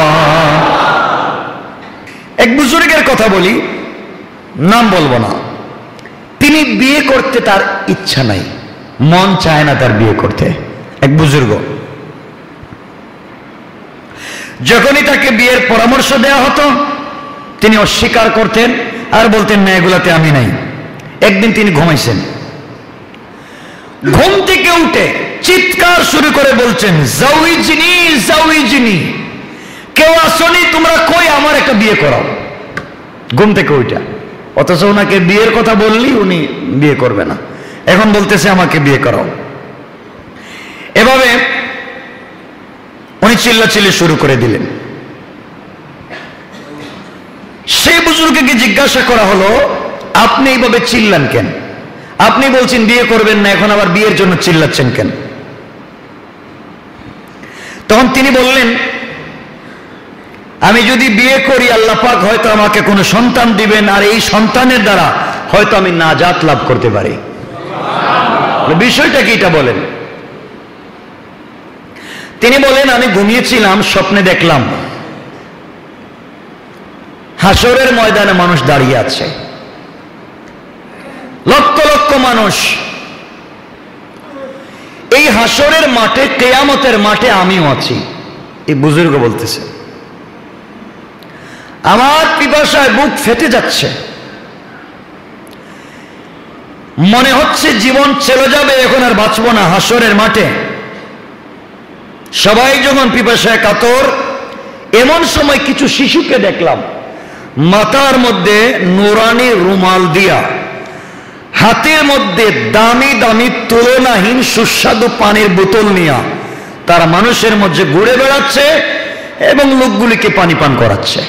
Speaker 1: এক বুজুর্গের কথা বলি, নাম বলবো না। তিনি বিয়ে করতে তার ইচ্ছা নাই, মন চায় না তার বিয়ে করতে। এক বুজুর্গ, যখনই তাকে বিয়ের পরামর্শ দেওয়া হতো তিনি অস্বীকার করতেন আর বলতেন না, এগুলাতে আমি নাই। একদিন তিনি ঘুমাইছেন, ঘুম থেকে উঠে চিৎকার শুরু করে বলছেন, জাউইজনি জাউইজনি, কেউ আসনি, তোমরা কই, আমার একটা বিয়ে করাও। ঘুম থেকে উঠা, অথচ ওনাকে বিয়ের কথা বললি উনি বিয়ে করবে না, এখন বলতেছে আমাকে বিয়ে করাও। এভাবে উনি চিল্লাচিল্লি শুরু করে দিলেন। সেই বুজুর্গকে জিজ্ঞাসা করা হলো, আপনি এইভাবে চিল্লান কেন? আপনি বলছেন বিয়ে করবেন না, এখন আবার বিয়ের জন্য চিল্লাচ্ছেন কেন? তখন তিনি বললেন, আমি যদি বিয়ে করি আল্লাহ পাক হয়তো আমাকে কোনো সন্তান দিবেন, আর এই সন্তানের দ্বারা হয়তো আমি নাজাত লাভ করতে পারি। বিষয়টা কি এটা বলেন। তিনি বলেন, আমি ঘুমিয়েছিলাম, স্বপ্নে দেখলাম হাসরের ময়দানে মানুষ দাঁড়িয়ে আছে, লক্ষ লক্ষ মানুষ। এই হাসরের মাঠে, কিয়ামতের মাঠে আমিও আছি। এই বুজুর্গ বলতেছে, আমার পিপাসায় বুক ফেটে যাচ্ছে, মনে হচ্ছে জীবন চলে যাবে, এখন আর বাঁচবো না। হাসরের মাঠে সবাই যখন পিপাসায় কাতর, এমন সময় কিছু শিশুকে দেখলাম মাথার মধ্যে নুরানি রুমাল দিয়া, হাতের মধ্যে দামি দামি তুলনাহীন সুস্বাদু পানির বোতল নিয়া তারা মানুষের মধ্যে ঘুরে বেড়াচ্ছে এবং লোকগুলিকে পানি পান করাচ্ছে।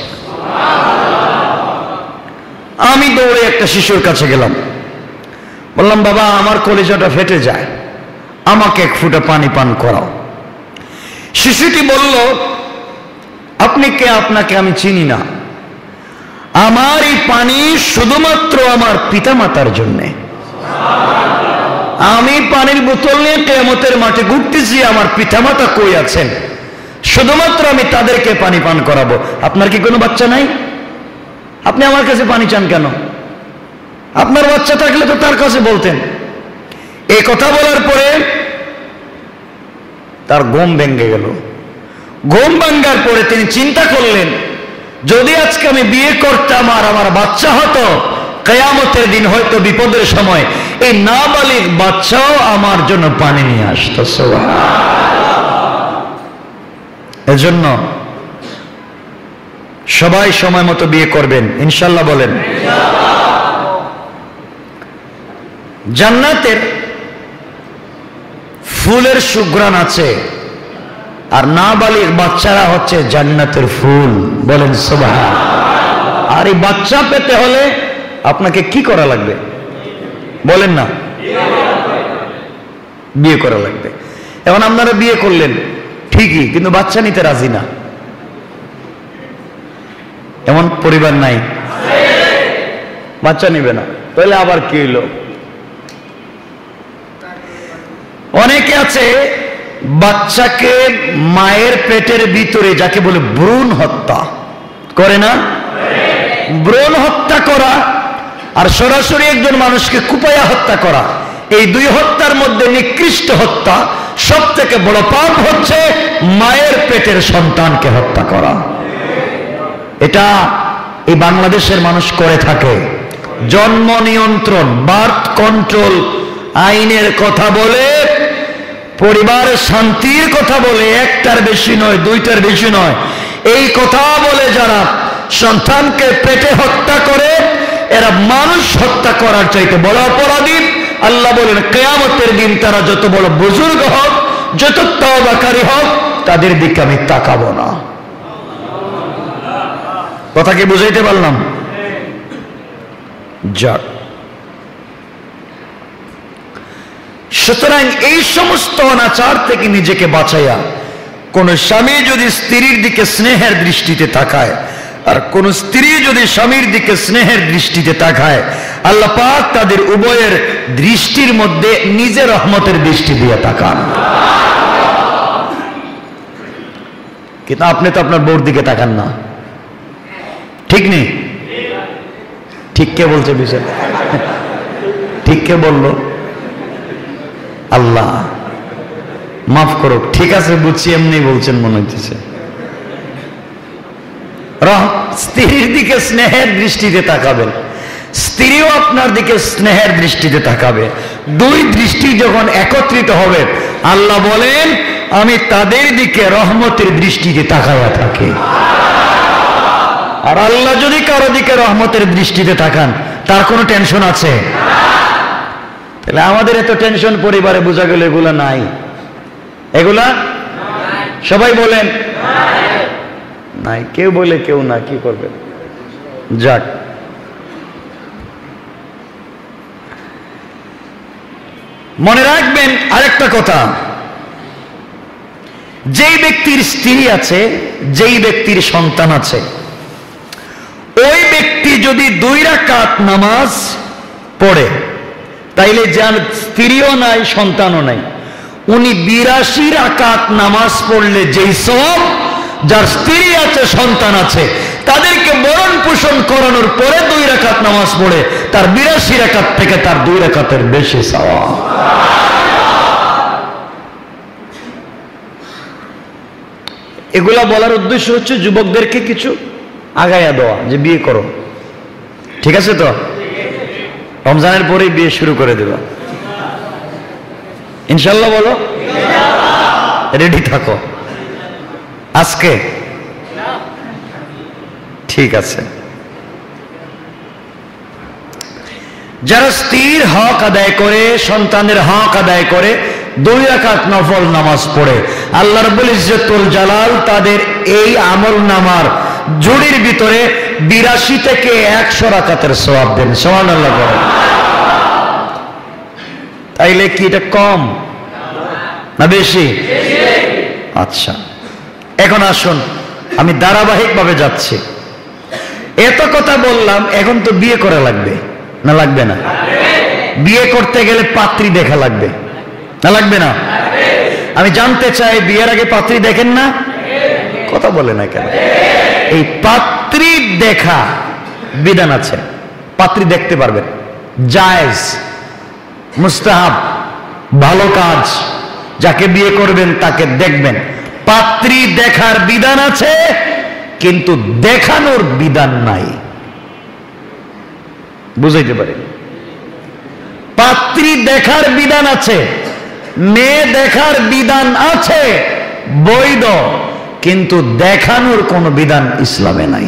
Speaker 1: আমি দৌড়ে একটা শিশুর কাছে গেলাম, বললাম, বাবা আমার কলিজাটা ফেটে যায়, আমাকে এক ফুটা পানি পান করাও। শিশুটি বলল, আপনি কে? আপনাকে আমি চিনি না, আমার এই পানি শুধুমাত্র আমার পিতামাতার জন্যে। আমি পানির বোতল নিয়ে কিয়ামতের মাঠে ঘুরতেছি, আমার পিতামাতা কই আছেন, শুধুমাত্র আমি তাদেরকে পানি পান করাবো। আপনার কি কোনো বাচ্চা নাই? আপনি আমার কাছে পানি চান কেন? আপনার বাচ্চা থাকলে তো তার কাছে বলতেন। এই কথা বলার পরে তার ঘুম ভেঙে গেল। ঘুম ভাঙ্গার পরে তিনি চিন্তা করলেন, যদি আজকে আমি বিয়ে করতাম আর আমার বাচ্চা হতো, কিয়ামতের দিন হয়তো বিপদের সময় এই নাবালিগ বাচ্চাও আমার জন্য পানি নিয়ে আসতো। এজন্য সবাই সময় মতো বিয়ে করবেন ইনশাআল্লাহ। বলেন জান্নাতের ফুলের সুঘ্রাণ আছে, আর নাবালিগ বাচ্চারা হচ্ছে জান্নাতের ফুল। বলেন সুবহান। আর এই বাচ্চা পেতে হলে আপনাকে কি করা লাগবে? বলেন না, বিয়ে করা লাগবে। এখন আপনারা বিয়ে করলেন ঠিকই, কিন্তু বাচ্চা নিতে রাজি না, এমন পরিবার নাই? বাচ্চা নিবে না, তাহলে আবার কি হইল? অনেকে আছে বাচ্চাকে মায়ের পেটের ভিতরে, যাকে বলে ভ্রূণ হত্যা করে না, ভ্রূণ হত্যা করা আর সরাসরি একজন মানুষকে কুপায়া হত্যা করা, এই দুই হত্যার মধ্যে নিকৃষ্ট হত্যা, সব থেকে বড় পাপ হচ্ছে মায়ের পেটের সন্তানকে হত্যা করা। এটা এই বাংলাদেশের মানুষ করে থাকে। জন্ম নিয়ন্ত্রণ, বার্থ কন্ট্রোল আইনের কথা বলে, পরিবারের শান্তির কথা বলে, একটার বেশি নয়, দুইটার বেশি নয়, এই কথা বলে যারা সন্তানকে পেটে হত্যা করে, এরা মানুষ হত্যা করার চাইতে বড় অপরাধী। আল্লাহ বলেন কিয়ামতের দিন তারা যত বড় বুজুর্গ হোক, যত তওবাকারী হোক, তাদের দিকে আমি তাকাবো না। কথা কি বুঝাইতে পারলাম? যাক, সুতরাং এই সমস্ত অনাচার থেকে নিজেকে বাঁচাইয়া কোন স্বামী যদি স্ত্রীর দিকে স্নেহের দৃষ্টিতে তাকায় আর কোন স্ত্রী যদি স্বামীর দিকে স্নেহের দৃষ্টিতে তাকায়, আল্লাহ পাক তাদের উভয়ের দৃষ্টির মধ্যে নিজের রহমতের দৃষ্টি দিয়ে তাকান। কিন্তু আপনি তো আপনার বউর দিকে তাকান না, ঠিক নেই? ঠিক কে বলছে বিষয়? ঠিক কে বললো? আল্লাহ মাফ করো। ঠিক আছে, বুঝছি, এমনি বলছেন মনে হইতেছে। স্ত্রীর দিকে স্নেহের দৃষ্টিতে তাকাবেন, স্ত্রীও আপনার দিকে স্নেহের দৃষ্টিতে তাকাবে। দুই দৃষ্টি যখন একত্রিত হবে, আল্লাহ বলেন আমি তাদের দিকে রহমতের দৃষ্টিতে তাকায়া থাকি। আর আল্লাহ যদি কারো দিকে রহমতের দৃষ্টিতে তাকান, তার কোনো টেনশন আছে? তাহলে আমাদের এত টেনশন পরিবারে, বোঝা গেল এগুলা নাই। এগুলা সবাই বলেন নাই, কেউ বলে কেউ না, কি করবে? যাক, মনে রাখবেন আরেকটা কথা, যেই ব্যক্তির স্ত্রী আছে, যেই ব্যক্তির সন্তান আছে, ওই ব্যক্তি যদি 2 রাকাত নামাজ পড়ে, তাইলে যার স্ত্রীও নাই সন্তানও নাই, উনি 82 রাকাত নামাজ পড়লে যেই সওয়াব, যার স্ত্রী আছে সন্তান আছে তাদেরকে বরণ পোষণ করানোর পরে 2 রাকাত নামাজ পড়ে, তার 82 রাকাত থেকে তার 2 রাকাতের বেশি সওয়াব। এগুলা বলার উদ্দেশ্য হচ্ছে যুবকদেরকে কিছু আগায়া দেওয়া, যে বিয়ে করো, ঠিক আছে তো? রমজানের পরেই বিয়ে শুরু করে দেব ইনশাল্লাহ। বলো রেডি থাকো আজকে, ঠিক আছে? যারা স্ত্রীর হক আদায় করে, সন্তানের হক আদায় করে, 2 রাকাত নফল নামাজ পড়ে, আল্লাহ রাব্বুল ইজ্জতুল জালাল তাদের এই আমল নামার জুড়ির ভিতরে 82 থেকে 100 রাকাতের সওয়াব দেন। সুবহানাল্লাহ বলেন। তাইলে কি এটা কম না বেশি? আচ্ছা, এখন আসুন, আমি ধারাবাহিকভাবে যাচ্ছি। এত কথা বললাম, এখন তো বিয়ে করা লাগবে না লাগবে না? বিয়ে করতে গেলে পাত্রী দেখা লাগবে না লাগবে না? আমি জানতে চাই, বিয়ের আগে পাত্রী দেখেন না? কথা বলে না কেন? এই পাত্রী দেখা বিধান আছে, পাত্রী দেখতে পারবেন, জায়েজ, মুস্তাহাব, ভালো কাজ। যাকে বিয়ে করবেন তাকে দেখবেন, পাত্রী দেখার বিধান আছে, কিন্তু দেখানোর বিধান নাই। বুঝাইতে পারি? পাত্রী দেখার বিধান আছে, মেয়ে দেখার বিধান আছে বৈধ, কিন্তু দেখানোর কোন বিধান ইসলামে নাই।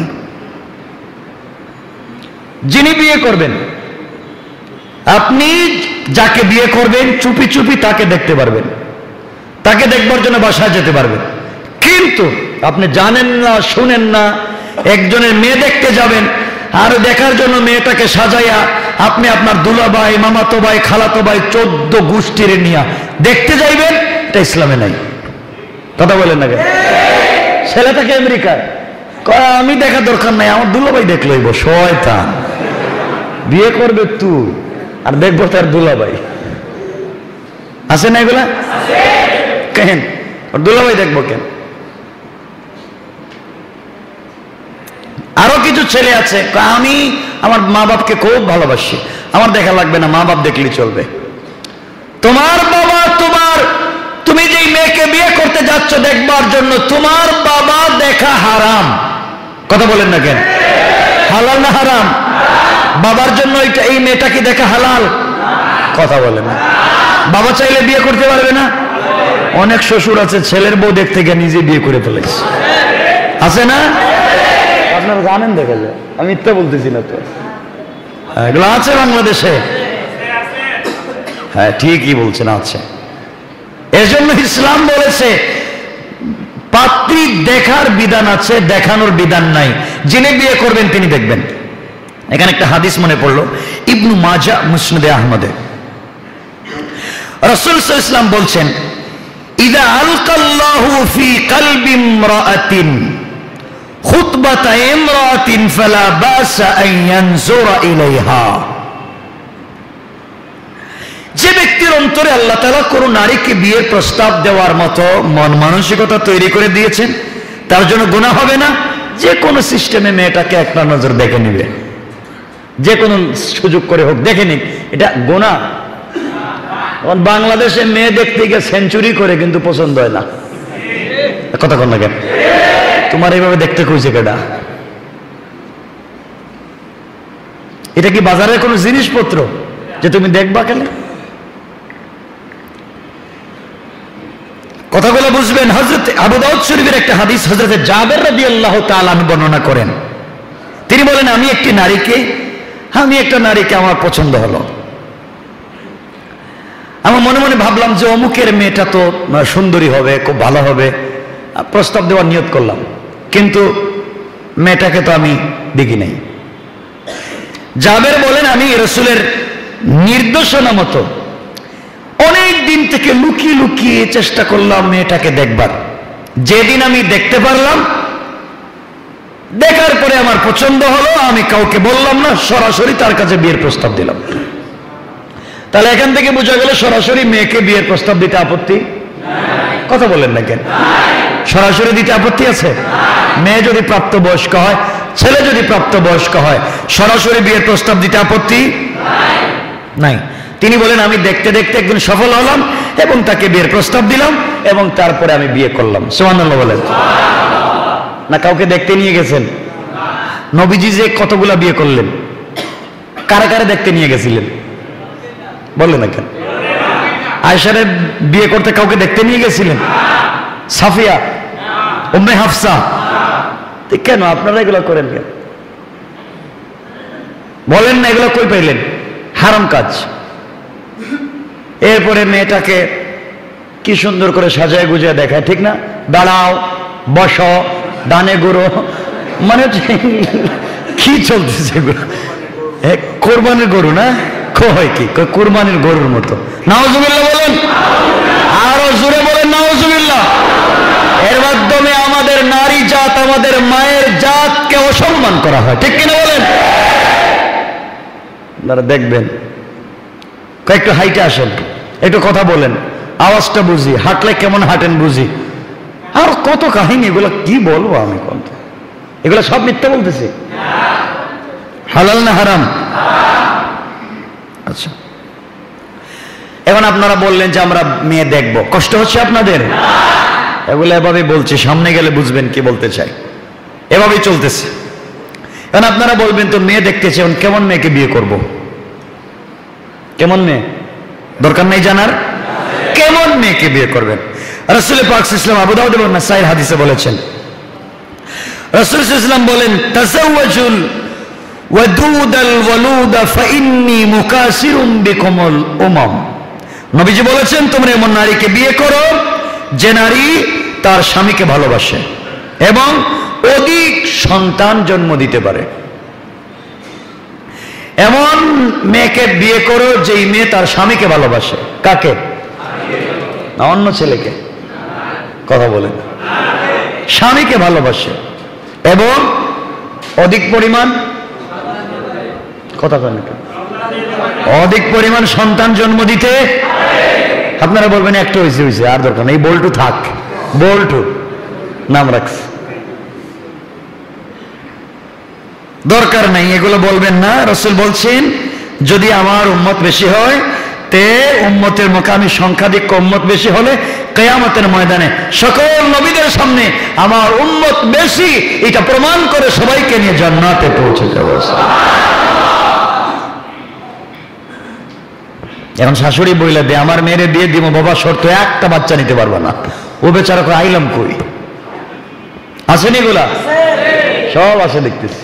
Speaker 1: যিনি বিয়ে করবেন, আপনি যাকে বিয়ে করবেন চুপি চুপি তাকে দেখতে পারবেন, তাকে দেখবার জন্য বাসায় যেতে পারবেন, কিন্তু আপনি জানেন না, শুনেন না, একজনের মেয়ে দেখতে যাবেন, আর দেখার জন্য মেয়েটাকে সাজাইয়া আপনি আপনার দুলাভাই, মামাতো ভাই, খালাতো ভাই, 14 গোষ্ঠীর নিয়ে দেখতে যাইবেন, এটা ইসলামে নাই। কথা বলেন না কেন? ছেলেটাকে আমেরিকার আমি দেখা দরকার নাই, আমার দুলাভাই দেখলই। শয়তান, বিয়ে করবে তুই আর দেখবো তার দুলাভাই। আছে না এগুলা? কেন দুলাভাই দেখবো কেন? আরো কিছু ছেলে আছে, আমি আমার মা বাপকে খুব ভালোবাসি, আমার দেখা লাগবে না, মা বাপ দেখলে চলবে। তোমার বাবা, তুমি যেই মেয়েকে বিয়ে করতে যাচ্ছ দেখবার জন্য, তোমার বাবা দেখা হারাম। কথা বলেন না কেন? হালাল না হারাম? বাবার জন্য এই মেয়েটাকে দেখা হালাল? কথা বলেন না। বাবা চাইলে বিয়ে করতে পারবে না? অনেক শ্বশুর আছে ছেলের বউ দেখতে গিয়ে নিজে বিয়ে করে ফেলেছে, আছে না? আপনারা জানেন, দেখা যায়, আমি মিথ্যা বলতেছি না তো, এগুলো আছে বাংলাদেশে। হ্যাঁ ঠিকই বলছেন, আছে। এজন্য ইসলাম বলেছে পাত্রী দেখার বিধান আছে, দেখানোর বিধান নাই। যিনি বিয়ে করবেন তিনি দেখবেন, এখানে একটা হাদিস মনে পড়লো, ইবনু মাজা মুসনাদে আহমদে। রাসূল সাল্লাল্লাহু আলাইহি ওয়াসাল্লাম বলছেন, ইযা আলকাল্লাহু ফি কলবি ইমরাআতিন খুতবাতা ইমরাআতিন ফালা বাসা আন ইয়ানজুরা ইলাইহা। যে ব্যক্তির অন্তরে আল্লাহ তাআলা কোনো নারীকে বিয়ের প্রস্তাব দেওয়ার মতো মন মানসিকতা তৈরি করে দিয়েছেন, তার জন্য গুনাহ হবে না। যে কোনো সিস্টেমে মেয়েটাকে একটা নজর দেখে নিবে, যে কোনো সুযোগ করে হোক দেখে নিক, এটা গুনাহ। বাংলাদেশে মেয়ে দেখতে গিয়ে সেঞ্চুরি করে কিন্তু পছন্দ হয় না, কথা কন না কেন? তোমার এইভাবে দেখতে কইছে কেডা? এটা কি বাজারের কোনো জিনিসপত্র যে তুমি দেখবা কেন? কথাগুলো বুঝবেন। হযরত আবু দাউদ শরীফের একটা হাদিস হযরত জাবের রাদিয়াল্লাহু তাআলা বর্ণনা করেন। তিনি বলেন, আমি একটা নারীকে আমার পছন্দ হলো। আমার মনে মনে ভাবলাম যে অমুকের মেয়েটা তো সুন্দরী হবে, খুব ভালো হবে, প্রস্তাব দেওয়ার নিয়ত করলাম, কিন্তু মেয়েটাকে তো আমি দেখি নাই। জাবের বলেন, আমি রাসূলের নির্দেশনা মতো অনেক দিন থেকে লুকিয়ে লুকিয়ে চেষ্টা করলাম মেয়েটাকে দেখবার। যেদিন আমি দেখতে পারলাম, দেখার পরে আমার পছন্দ হলো, আমি কাউকে বললাম না, সরাসরি তার কাছে বিয়ের প্রস্তাব দিলাম। তাহলে এখান থেকে বোঝা গেল সরাসরি মেয়েকে বিয়ের প্রস্তাব দিতে আপত্তি? কথা বলেন না কেন? সরাসরি দিতে আপত্তি আছে? মেয়ে যদি প্রাপ্তবয়স্ক হয়, ছেলে যদি প্রাপ্তবয়স্ক হয়, সরাসরি বিয়ের প্রস্তাব দিতে আপত্তি নাই। তিনি বলেন, আমি দেখতে দেখতে একদিন সফল হলাম এবং তাকে বিয়ের প্রস্তাব দিলাম এবং তারপরে আমি বিয়ে করলাম। সুবহানাল্লাহ বলেন না? কাউকে দেখতে নিয়ে গেছেন? নবীজি যে কতগুলা বিয়ে করলেন, কারে কারে দেখতে নিয়ে গেছিলেন বললেন না কেন? আয়েশারে বিয়ে করতে কাউকে দেখতে নিয়ে গেছিলেন? সাফিয়া, উম্মে হাফসা। কেন আপনারা এগুলো করেন কেন? বলেন না এগুলো কই পাইলেন? হারাম কাজ। এরপরে মেয়েটাকে কি সুন্দর করে সাজায় গুজিয়ে দেখায়, ঠিক না? দাঁড়াও, বসো, ডানে ঘুরো, মানে কি চলতেছে এগুলো? কোরবানির গরু না? কয় কি কোরবানির গরুর মতো। নাউজুবিল্লাহ বলেন, আরো জোরে বলেন নাউজুবিল্লাহ। এর মাধ্যমে আমাদের নারী জাত, আমাদের মায়ের জাতকে অসম্মান করা হয়, ঠিক কিনা বলেন? আপনারা দেখবেন, কয়েকটু হাইটে আসেন, একটু কথা বলেন, আওয়াজটা বুঝি, হাঁটলে কেমন হাঁটেন বুঝি। আর কত কাহিনী, এগুলো কি বলবো আমি? কত এগুলো সব মিথ্যা বলতেছি। হালাল না হারাম? আচ্ছা, এখন আপনারা বললেন যে আমরা মেয়ে দেখবো, কষ্ট হচ্ছে আপনাদের? এগুলো এভাবে বলছি, সামনে গেলে বুঝবেন কি বলতে চাই। এভাবেই চলতেছে। এখন আপনারা বলবেন তো মেয়ে দেখতেছে, এখন কেমন মেয়েকে বিয়ে করব? কেমন মেয়ে? দরকার নেই জানার? কেমন মেয়েকে বিয়ে করবেন? রাসূল পাক সাল্লাল্লাহু আলাইহি ওয়াসাল্লাম আবু দাউদ এবং নাসাঈর হাদিসে বলেছেন, রাসূল সাল্লাল্লাহু আলাইহি ওয়াসাল্লাম বলেন, তাযাওয়াজুল ওয়াদুদাল ওয়ালুদা ফাইন্নী মুকাসিরুম বিকুমুল উমাম। নবীজি বলেছেন, তোমরা এমন নারীকে বিয়ে করো যে নারী তার স্বামীকে ভালোবাসে এবং অধিক সন্তান জন্ম দিতে পারে। এমন মেয়েকে বিয়ে করো যেই মেয়ে তার স্বামীকে ভালোবাসে। কাকে? না অন্য ছেলেকে? কথা বলেন। স্বামীকে ভালোবাসে এবং অধিক পরিমাণ, কথা বলেন, অধিক পরিমাণ সন্তান জন্ম দিতে। আপনারা বলবেন একটা হয়েছে, আর দরকার নেই, বল্টু থাক, বল্টু নাম রাখছে, দরকার নাই, এগুলো বলবেন না। রাসূল বলছেন, যদি আমার উম্মত বেশি হয়, তে উম্মতের মোকামি সংখ্যাধিক্য উম্মত বেশি হলে কিয়ামতের ময়দানে সকল নবীদের সামনে আমার উম্মত বেশি, এটা প্রমাণ করে সবাইকে নিয়ে জান্নাতে পৌঁছে যাবে। এখন শাশুড়ি বইলা দে, আমার মেয়েরে বিয়ে দিব বাবা, শর্ত একটা বাচ্চা নিতে পারবা না। ও বেচারা করে আইলাম কই? আসেনি এগুলা? সব আছে দেখতেছি।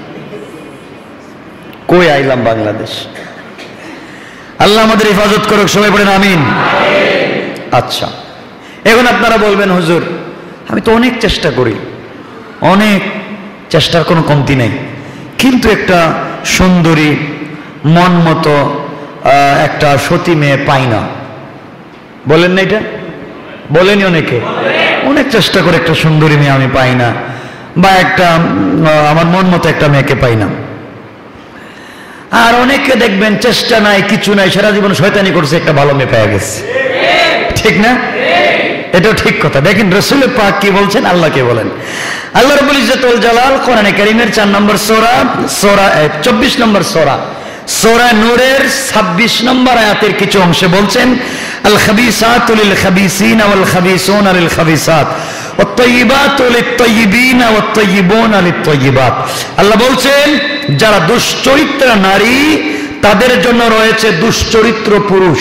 Speaker 1: কই আইলাম বাংলাদেশ? আল্লাহ আমাদের হেফাজত করুক, সবাই পড়েন আমিন। আচ্ছা, এখন আপনারা বলবেন, হুজুর আমি তো অনেক চেষ্টা করি, অনেক চেষ্টার কোনো কমতি নেই, কিন্তু একটা সুন্দরী মন মতো একটা সতী মেয়ে পাই না। বলেন না এটা? বলেনি অনেকে? অনেক চেষ্টা করে একটা সুন্দরী মেয়ে আমি পাই না, বা একটা আমার মন মতো একটা মেয়েকে পাই না। আর অনেকে দেখবেন চেষ্টা নাই, কিছু নাই, সারা জীবন শয়তানি করছে, একটা ভালো মেয়ে পেয়ে গেছে। ঠিক না? এটাও ঠিক কথা। দেখেন রাসূল পাক কি বলছেন, আল্লাহ কে বলেন। আল্লাহ রাব্বুল ইজ্জতুল জালাল কোরআনে কারীমের 4 নম্বর সূরা 24 নম্বর সূরা নূরের 26 নম্বর আয়াতের কিছু অংশে বলছেন, আল খাবিসাতু লিল খাবিসিন ওয়াল খাবিসুনা লিল খাবিসাত ওয়াত তাইয়িবাতু লিত তাইয়িবিন ওয়াত তাইয়িবুনা লিত তাইয়িবাত। আল্লাহ বলছেন যারা দুশ্চরিত্রা নারী তাদের জন্য রয়েছে দুশ্চরিত্র পুরুষ।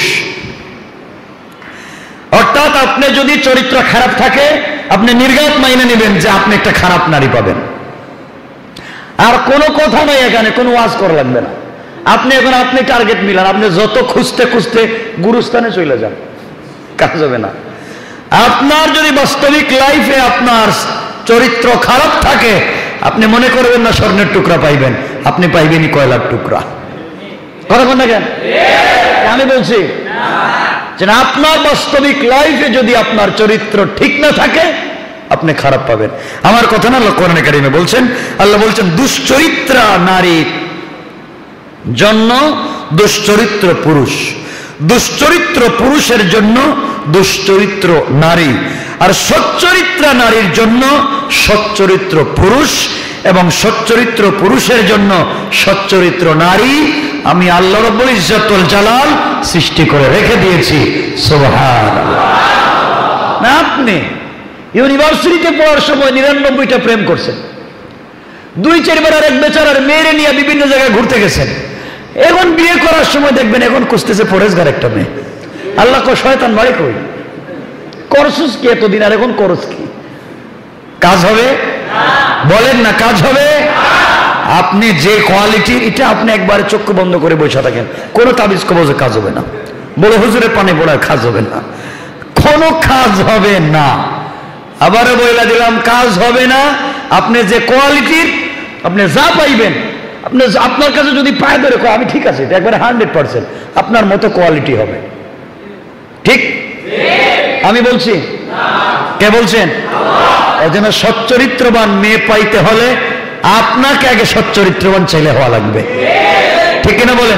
Speaker 1: অর্থাৎ আপনি যদি চরিত্র খারাপ থাকে, আপনি নির্ঘাত মাইনে নেবেন যে আপনি একটা খারাপ নারী পাবেন। আর কোনো কথা নাই, এখানে কোনো ওয়াজ করা লাগবে না। আপনি এখন আপনি টার্গেট মিলান, আপনি যত খুঁজতে খুঁজতে গুরুস্থানে চলে যান, কাজ হবে না। আপনার যদি বাস্তবিক লাইফে আপনার চরিত্র খারাপ থাকে, আপনি মনে করবেন না স্বর্ণের টুকরা পাইবেন, আপনি পাইবেনই কয়লার টুকরা। কথা বল না কেন? আমি বলছি যে আপনার বাস্তবিক লাইফে যদি আপনার চরিত্র ঠিক না থাকে, আপনি খারাপ পাবেন। আমার কথা না, আল্লাহ কোরআনে কারীমে বলছেন, আল্লাহ বলছেন দুশ্চরিত্রা নারী জন্য দুশ্চরিত্র পুরুষ, দুশ্চরিত্র পুরুষের জন্য দুশ্চরিত্র নারী, আর সচ্চরিত্রা নারীর জন্য সচ্চরিত্র পুরুষ, এবং সচ্চরিত্র পুরুষের জন্য সচ্চরিত্র নারী আমি আল্লাহ রাব্বুল ইজ্জতুল জালাল সৃষ্টি করে রেখে দিয়েছি। সুবহানাল্লাহ। না, আপনি ইউনিভার্সিটিতে পড়ার সময় 99টা প্রেম করছেন, 2-4 বার আর এক বেচারার মেয়েরে নিয়ে বিভিন্ন জায়গায় ঘুরতে গেছেন। এখন বিয়ে করার সময় দেখবেন এখন খুঁজতেছে পরেশগার একটা মেয়ে। আল্লাহ কো শয়তান বাড়ি কই, করছস কি এতদিন, আর এখন করস কি? কাজ হবে? বলেন না, কাজ হবে? আপনি যে কোয়ালিটির, এটা আপনি একবারে চক্ষু বন্ধ করে বসে থাকেন, কোনো তাবিজ কবজে কাজ হবে না, বলে হুজুরের পানে পড়ার কাজ হবে না, কোনো কাজ হবে না। আবারও বইলা দিলাম, কাজ হবে না। আপনি যে কোয়ালিটির, আপনি যা পাইবেন, আপনি আপনার কাছে যদি পায় ধরে আমি ঠিক আছে, এটা একবারে 100% আপনার মতো কোয়ালিটি হবে। ঠিক? আমি বলছি? কে বলছেন? এই জন্য সচ্চরিত্রবান মেয়ে পাইতে হলে আপনাকে আগে সচ্চরিত্রবান ছেলে হওয়া লাগবে। ঠিক কিনা বলেন?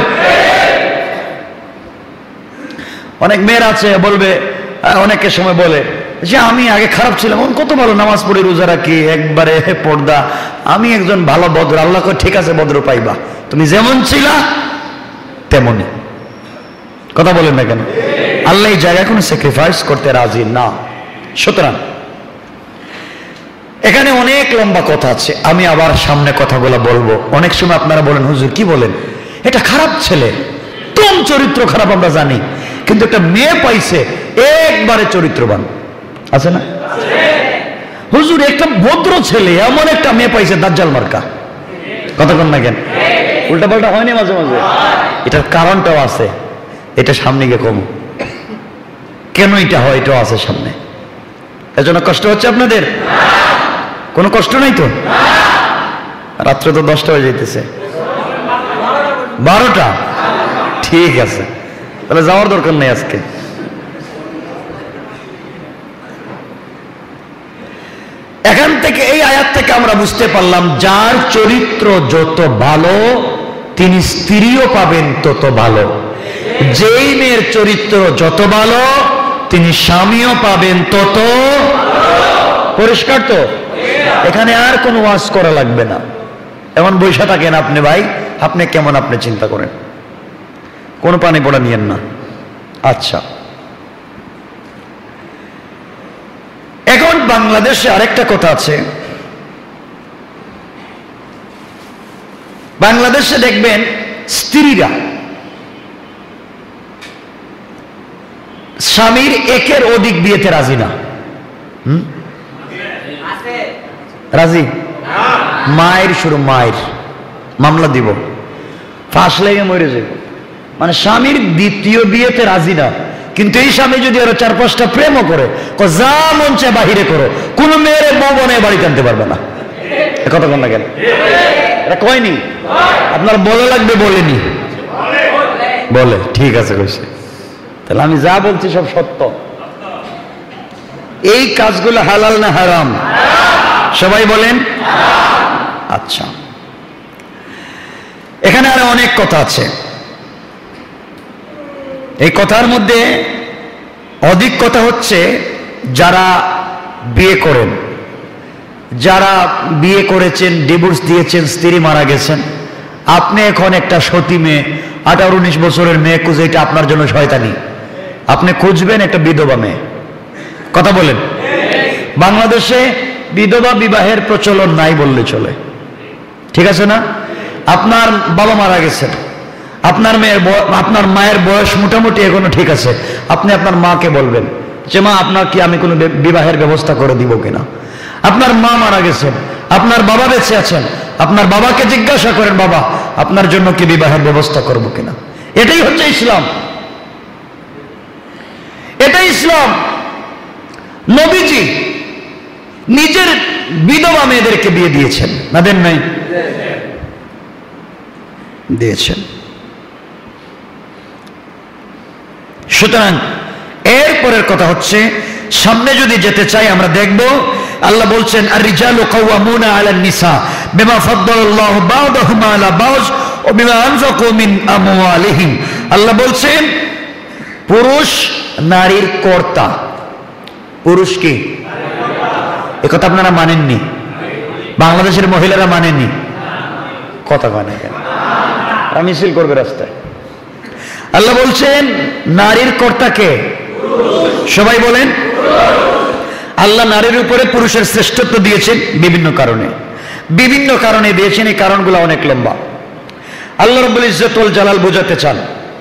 Speaker 1: অনেক মেয়ের আছে বলবে, অনেকের সময় বলে যে আমি আগে খারাপ ছিলাম, কত ভালো নামাজ পড়ি, রোজা রাখি, একবারে পর্দা, আমি একজন ভালো ভদ্র। আল্লাহ কয় ঠিক আছে, ভদ্র পাইবা, তুমি যেমন ছিলা তেমনই। কথা বলেন না কেন? আল্লাহ এই জায়গায় কোনো স্যাক্রিফাইস করতে রাজি না। সুতরাং এখানে অনেক লম্বা কথা আছে, আমি আবার সামনে কথাগুলো বলবো। অনেক সময় আপনারা বলেন হুজুর কি বলেন, এটা খারাপ ছেলে, তোর চরিত্র খারাপ আমরা জানি, কিন্তু একটা মেয়ে পাইছে একবারে চরিত্রবান, আছে না? হুজুর একটা ভদ্র ছেলে, এমন একটা মেয়ে পাইছে দাজ্জাল মার্কা। কথা বল না কেন? উল্টা পাল্টা হয়নি মাঝে মাঝে? এটার কারণটাও আছে, এটা সামনে গিয়ে কম কেন এটা হয়, এটাও আছে সামনে। এজন্য কষ্ট হচ্ছে আপনাদের? কোনো কষ্ট নাই তো? রাত্রে তো 10টা হয়ে যাইতেছে, 12টা, ঠিক আছে, তাহলে যাওয়ার দরকার নেই আজকে। এখান থেকে, এই আয়াত থেকে আমরা বুঝতে পারলাম যার চরিত্র যত ভালো তিনি স্ত্রীও পাবেন তত ভালো, যেই মেয়ের চরিত্র যত ভালো তিনি স্বামীও পাবেন তত। পরিষ্কার তো? এখানে আর কোনো ওয়াজ করা লাগবে না। এমন বৈশা থাকেন আপনি, ভাই আপনি কেমন, আপনি চিন্তা করেন, কোনো পানি পড়া নিয়েন না। আচ্ছা, এখন বাংলাদেশে আরেকটা কথা আছে, বাংলাদেশে দেখবেন স্ত্রীরা স্বামীর একের অধিক বিয়েতে রাজি না। রাজি? মায়ের শুরু, মায়ের মামলা দিব, ফাঁস লেগে মরে যাব। মানে স্বামীর দ্বিতীয় বিয়েতে রাজি না, কিন্তু এই স্বামী যদি আরো 4-5টা প্রেমও করে, যা মন চায় বাহিরে করো, কোন মেয়ের বউ বনে বাড়িতে আনতে পারবে না। কথা বল না কেন? এটা কয়নি? আপনার বলে লাগবে, বলেনি? বলে, ঠিক আছে কইছে। তাহলে আমি যা বলছি সব সত্য। এই কাজগুলো হালাল না হারাম? সবাই বলেন। আচ্ছা, এখানে আরো অনেক কথা আছে। এই কথার মধ্যে অধিক কথা হচ্ছে যারা বিয়ে করেন, যারা বিয়ে করেছেন, ডিভোর্স দিয়েছেন, স্ত্রী মারা গেছেন, আপনি এখন একটা সতী মেয়ে, 18-19 বছরের মেয়ে খুঁজে, এটা আপনার জন্য শয়তানি। আপনি খুঁজবেন একটা বিধবা মেয়ে। কথা বলেন। বাংলাদেশে বিধবা বিবাহের প্রচলন নাই বললে চলে, ঠিক আছে না? আপনার বাবা মারা গেছেন, আপনার মায়ের বয়স মোটামুটি এখনো ঠিক আছে, আপনি আপনার মাকে বলবেন যে মা, আপনার কি আমি কোনো বিবাহের ব্যবস্থা করে দিব কিনা? আপনার মা মারা গেছেন, আপনার বাবা বেঁচে আছেন, আপনার বাবাকে জিজ্ঞাসা করেন, বাবা আপনার জন্য কি বিবাহের ব্যবস্থা করব কিনা? এটাই হচ্ছে ইসলাম, এটাই ইসলাম। নবীজি নিজের বিধবা মেয়েদেরকে বিয়ে দিয়েছেন না, দেন নাই? দিয়েছেন। সুতরাং এরপরের কথা হচ্ছে, সামনে যদি যেতে চাই আমরা দেখব আল্লাহ বলছেন আর-রিজালু কাওয়ামুনা আলান নিসা বিমা ফাদ্দালাল্লাহু বা'দাহুম আলা বা'দ ওয়া বিমা আনফাকু মিন আমওয়ালিহিম। আল্লাহ বলছেন পুরুষ নারীর কর্তা। পুরুষ কি? এই কথা আপনারা মানেননি? বাংলাদেশের মহিলারা মানেননি? কথা মানে কেন? মিছিল করবে রাস্তায়। আল্লাহ বলছেন নারীর কর্তা কে? সবাই বলেন। আল্লাহ নারীর উপরে পুরুষের শ্রেষ্ঠত্ব দিয়েছেন বিভিন্ন কারণে, বিভিন্ন কারণে দিয়েছেন। এই কারণগুলো অনেক লম্বা। আল্লাহ রাব্বুল ইজ্জত ওয়াল জালাল বোঝাতে চান।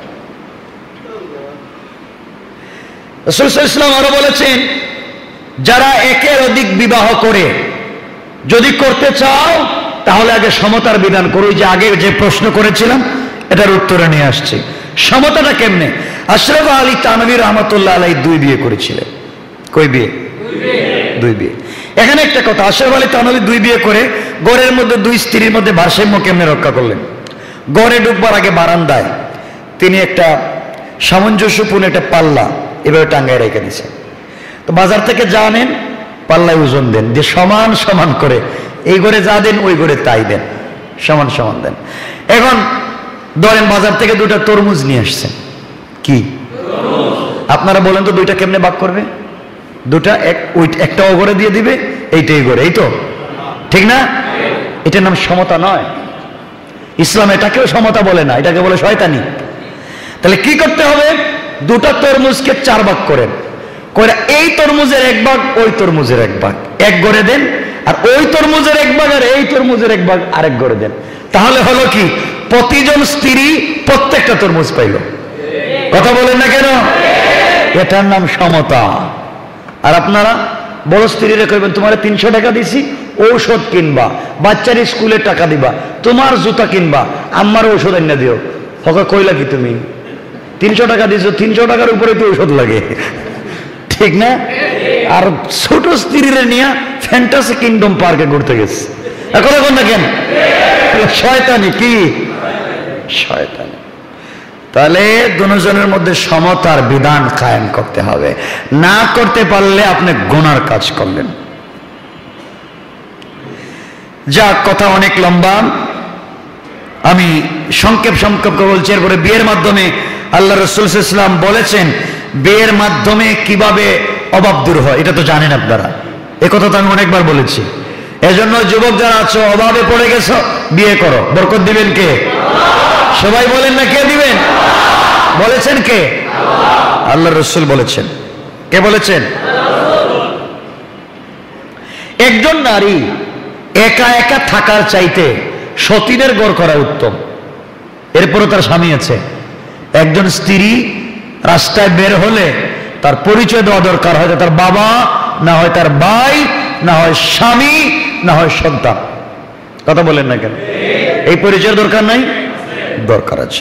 Speaker 1: রাসূল সাল্লাল্লাহু আলাইহি ওয়াসাল্লাম আরো বলেছেন, যারা একের অধিক বিবাহ করে, যদি করতে চাও তাহলে আগে সমতার বিধান করো। যে আগে যে প্রশ্ন করেছিলাম এটার উত্তরে নিয়ে আসছি। সমতাটা কেমনে? আশরাফ আলী থানভী রাহমাতুল্লাহ আলাইহি 2 বিয়ে করেছিলেন। কই বিয়ে? 2 বিয়ে। এখানে একটা কথা, আশরাফ আলী থানভী 2 বিয়ে করে ঘরের মধ্যে 2 স্ত্রীর মধ্যে ভারসাম্য কেমনে রক্ষা করলেন? ঘরে ঢুকবার আগে বারান্দায় তিনি একটা সামঞ্জস্যপূর্ণ একটা পাল্লা এভাবে টাঙ্গায় রেখে দিয়েছেন। তো বাজার থেকে যা আনেন পাল্লায় ওজন দেন, যে সমান সমান করে এই ঘরে যা দেন ওই ঘরে তাই দেন, সমান সমান দেন। এখন ধরেন বাজার থেকে 2টা তরমুজ নিয়ে আসছেন, কি আপনারা বলেন তো 2টা কেমনে ভাগ করবে? 2টা একটা ও ঘরে দিয়ে দিবে, এইটাই ঘরে, এই তো ঠিক না? এটার নাম সমতা নয়। ইসলাম এটাকেও সমতা বলে না, এটাকে বলে শয়তানি। তাহলে কি করতে হবে? 2টা তরমুজকে 4 ভাগ করেন, করে এই তরমুজের 1 ভাগ ওই তরমুজের 1 ভাগ এক ঘরে দেন, আর ওই তরমুজের 1 ভাগ আর এই তরমুজের 1 ভাগ আরেক ঘরে দেন। তাহলে হলো কি, প্রতিজন স্ত্রী প্রত্যেকটা তরমুজ পাইল। কথা বলেন না কেন? এটার নাম সমতা। আর আপনারা বড় স্ত্রীরা কইবেন, তোমার 300 টাকা দিছি, ঔষধ কিনবা, বাচ্চার স্কুলে টাকা দিবা, তোমার জুতা কিনবা, আম্মার ঔষধ এনে দিও। হকা কইলা কি তুমি? 300 টাকা দিছো, 300 টাকার উপরে তো ঔষধ লাগে, ঠিক না? আর ছোট স্ত্রীরে নিয়ে ফ্যান্টাসি কিংডম পার্কে ঘুরতে গেছে। এখন এখন না কেন? শয়তানি। কি শয়তানি? তাহলে দুজনের মধ্যে সমতার বিধান কায়েম করতে হবে। না করতে পারলে আপনি গুনার কাজ করলেন। যা কথা অনেক লম্বা, আমি সংক্ষেপ বলছি। এরপরে বিয়ের মাধ্যমে আল্লাহ রাসূল সাল্লাল্লাহু আলাইহি ওয়াসাল্লাম বলেছেন বিয়ের মাধ্যমে কিভাবে অভাব দূর হয়, এটা তো জানেন আপনারা। এ কথা তো আমি অনেকবার বলেছি। এজন্য যুবক যারা আছো, অভাবে পড়ে গেছো, বিয়ে করো। বরকত দিবেন কে? সবাই বলেন না, কে দিবেন? বলেছেন কে? আল্লাহ রাসূল বলেছেন। কে বলেছেন? একজন নারী একা একা থাকার চাইতে সতীনের ঘর করা উত্তম। এরপরও তার স্বামী আছে। একজন স্ত্রী রাস্তায় বের হলে তার পরিচয় দেওয়া দরকার, হয়তো তার বাবা, না হয় তার ভাই, না হয় স্বামী, না হয় সন্তান। কথা বলেন না কেন? এই পরিচয়ের দরকার নাই? দরকার আছে।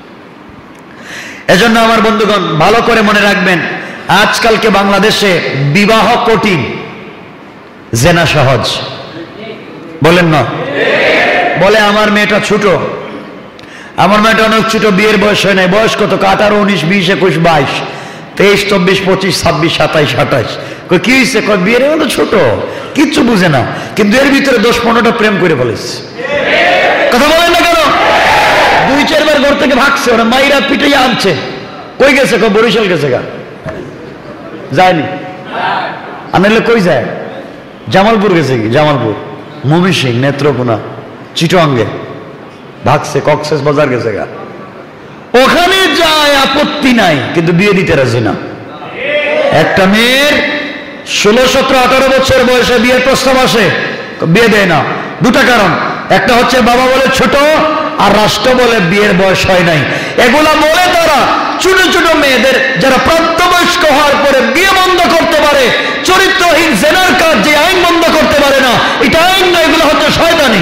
Speaker 1: এজন্য আমার বন্ধুগণ ভালো করে মনে রাখবেন, আজকালকে বাংলাদেশে বিবাহ কঠিন, জেনা সহজ। বলেন না? বলে আমার মেয়েটা ছোট, আমার মেয়েটা অনেক ছোট, বিয়ের বয়স হয় নাই। বয়স কত? 18, 19, 20, 21, 22, 23, 24, 25, 26, 27, 28। কি হয়েছে? বিয়ের মতো ছোট, কিচ্ছু বুঝে না, কিন্তু এর ভিতরে 10-15টা প্রেম করে ফেলেছে। কথা বলেন না কেন? 2-4 বার ঘর থেকে ভাগছে, ওরা মাইরা পিটে আনছে। কই গেছে? বরিশাল গেছে গা, যায়নি। আনলে কই যায়? জামালপুর গেছে, কি জামালপুর, ময়মনসিং, নেত্রকোনা, চিটাগাঙ্গে ভাগছে, কক্সেস বাজার গেছে গা। ওখানে যায় আপত্তি নাই, কিন্তু বিয়ে দিতে রাজি না। একটা মেয়ের 16, 17, 18 বছর বয়সে বিয়ের প্রস্তাব আসে, বিয়ে দেয় না। দুটা কারণ, একটা হচ্ছে বাবা বলে ছোট, আর রাষ্ট্র বলে বিয়ের বয়স হয় নাই। এগুলা বলে তারা ছোট ছোট মেয়েদের, যারা প্রাপ্তবয়স্ক হওয়ার পরে বিয়ে বন্ধ করতে পারে, চরিত্রহীন জেনার কাজ যে আইন বন্ধ করতে পারে না, এটা আইন না, এগুলো হচ্ছে শয়তানি।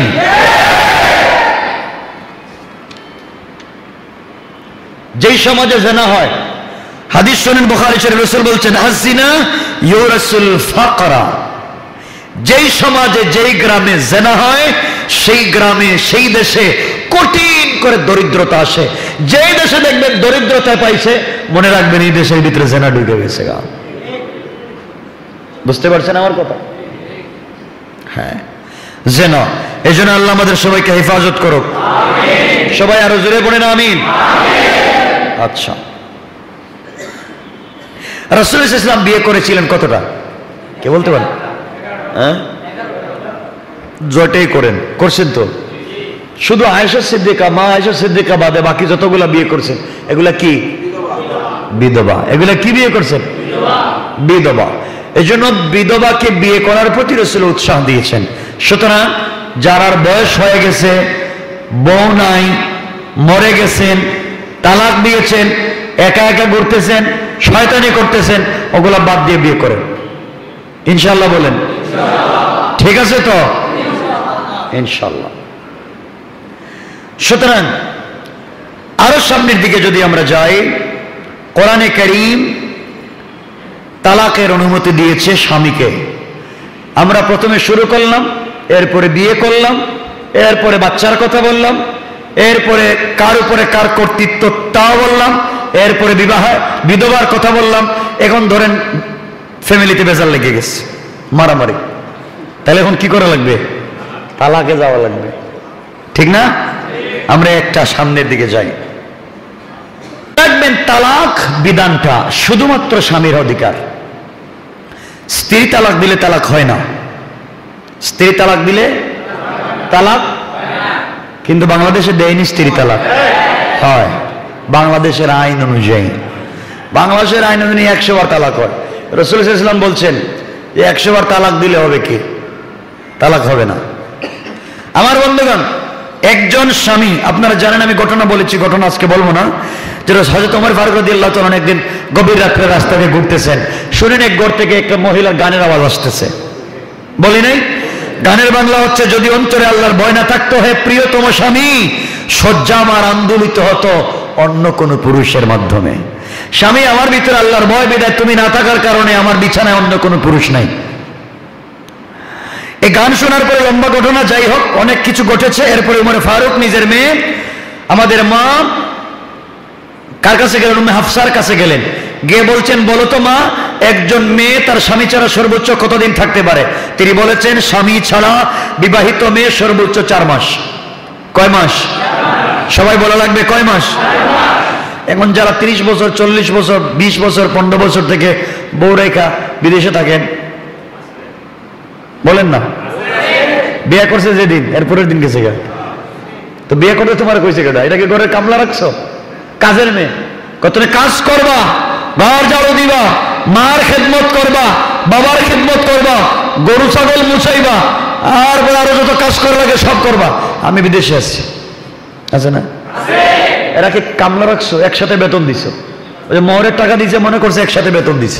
Speaker 1: যেই সমাজে জেনা হয়, হাদিস শুনেন বুখারী শরীফে, রাসূল বলছেন আয-যিনা ইউরাসুল ফাকরা। যেই সমাজে, যেই গ্রামে জেনা হয়, সেই গ্রামে, সেই দেশে কঠিন করে দরিদ্রতা আসে। যেই দেশে দেখবেন দরিদ্রতায় পাইছে, মনে রাখবেন এই দেশের ভিতরে জেনা ঢুকে গেছে গা। বুঝতে পারছেন আমার কথা? হ্যাঁ, জেনা। এই জন্য আল্লাহ আমাদের সবাইকে হেফাজত করুক। সবাই আরো জোরে বলেন আমিন। আচ্ছা, রাসূল সাল্লাল্লাহু আলাইহি ওয়াসাল্লাম বিয়ে করেছিলেন কতটা? কে বলতে পারেন? হ্যাঁ, জয়টাই করছেন তো। শুধু আয়েশা সিদ্দিকা, মা আয়েশা সিদ্দিকা বাদে বাকি যতগুলা বিয়ে করছেন, এগুলা কি? বিধবা। এগুলা কি বিয়ে করছেন? বিধবা। এই জন্য বিধবাকে বিয়ে করার প্রতি রাসূল উৎসাহ দিয়েছেন। সুতরাং যার বয়স হয়ে গেছে, বউ নাই, মরে গেছেন, তালাক দিয়েছেন, একা একা ঘুরতেছেন, শয়তানি করতেছেন, ওগুলা বাদ দিয়ে বিয়ে করেন ইনশাআল্লাহ। বলেন ঠিক আছে তো? ইনশাআল্লাহ। সুতরাং আরো সামনের দিকে যদি আমরা যাই, কোরআনে কারীম তালাকের অনুমতি দিয়েছে স্বামীকে। আমরা প্রথমে শুরু করলাম, এরপরে বিয়ে করলাম, এরপরে বাচ্চার কথা বললাম, এরপরে কার উপরে কার কর্তৃত্ব তাও বললাম, এরপরে বিধবার কথা বললাম। এখন ধরেন ফ্যামিলিতে বেজার লেগে গেছে, মারামারি, তাহলে এখন কি করা লাগবে? তালাকে যাওয়া লাগবে, ঠিক না? আমরা একটা সামনের দিকে যাই। দেখবেন তালাক বিধানটা শুধুমাত্র স্বামীর অধিকার। স্ত্রী তালাক দিলে তালাক হয় না। স্ত্রী তালাক দিলে তালাক, কিন্তু বাংলাদেশে দেয়নি স্ত্রী তালাক, হয় বাংলাদেশের আইন অনুযায়ী। বাংলাদেশের আইন অনুযায়ী 100 বার তালাক হয়। রাসূল সাল্লাল্লাহু আলাইহি ওয়াসাল্লাম বলছেন যে 100 বার তালাক দিলে হবে কি? তালাক হবে না। আমার বন্ধুগণ, একজন স্বামী, আপনারা জানেন আমি ঘটনা বলেছি, ঘটনা আজকে বলবো না, যে হযরত ওমর ফারুক রাদিয়াল্লাহু তাআলা একদিন গভীর রাত্রে রাস্তা দিয়ে ঘুরতেছেন, শুনেন এক ঘর থেকে একটা মহিলার গানের আওয়াজ আসতেছে। বলি নাই? গানের বাংলা হচ্ছে, যদি অন্তরে আল্লাহর ভয় না থাকতো, হে প্রিয়তম স্বামী, শয্যা আমার আন্দোলিত হতো অন্য কোন পুরুষের মাধ্যমে। স্বামী, আমার ভিতরে আল্লাহর ভয় বিধায় তুমি না থাকার কারণে আমার বিছানায় অন্য কোনো পুরুষ নাই। এই গান শোনার পরে লম্বা ঘটনা, যাই হোক, অনেক কিছু ঘটেছে। এরপরে উমর ফারুক নিজের মেয়ে, আমাদের মা, কার কাছে গেলেন? উম্মে হাফসার কাছে গেলেন, গিয়ে বলছেন, বলো তো মা, একজন মেয়ে তার স্বামী ছাড়া সর্বোচ্চ কতদিন থাকতে পারে? তিনি বলেছেন, স্বামী ছাড়া বিবাহিত মেয়ে সর্বোচ্চ 4 মাস। কয় মাস? সবাই বলা লাগবে, কয় মাস? এখন যারা 30 বছর, 40 বছর, 20 বছর, 15 বছর থেকে বউ রেখা বিদেশে থাকেন, বলেন না, বিয়ে করছে যেদিন, এরপরের দিন গেছে গা। তো বিয়ে করতে তোমার কইছে কেডা? এটাকে ঘরের কামলা রাখছো? কাজের মেয়ে। তুমি কাজ করবা, ঘর ঝাড়ু দিবা, মার খেদমত করবা, বাবার খেদমত করবা, গরু ছাগল মুছাইবা, আর আরো যত কাজ করা লাগে সব করবা। আমি বিদেশে আছি, আছে না? এরা কি কামলা রাখছো? একসাথে বেতন দিছো, ওই যে মোহরের টাকা দিছে, মনে করছে একসাথে বেতন দিছে।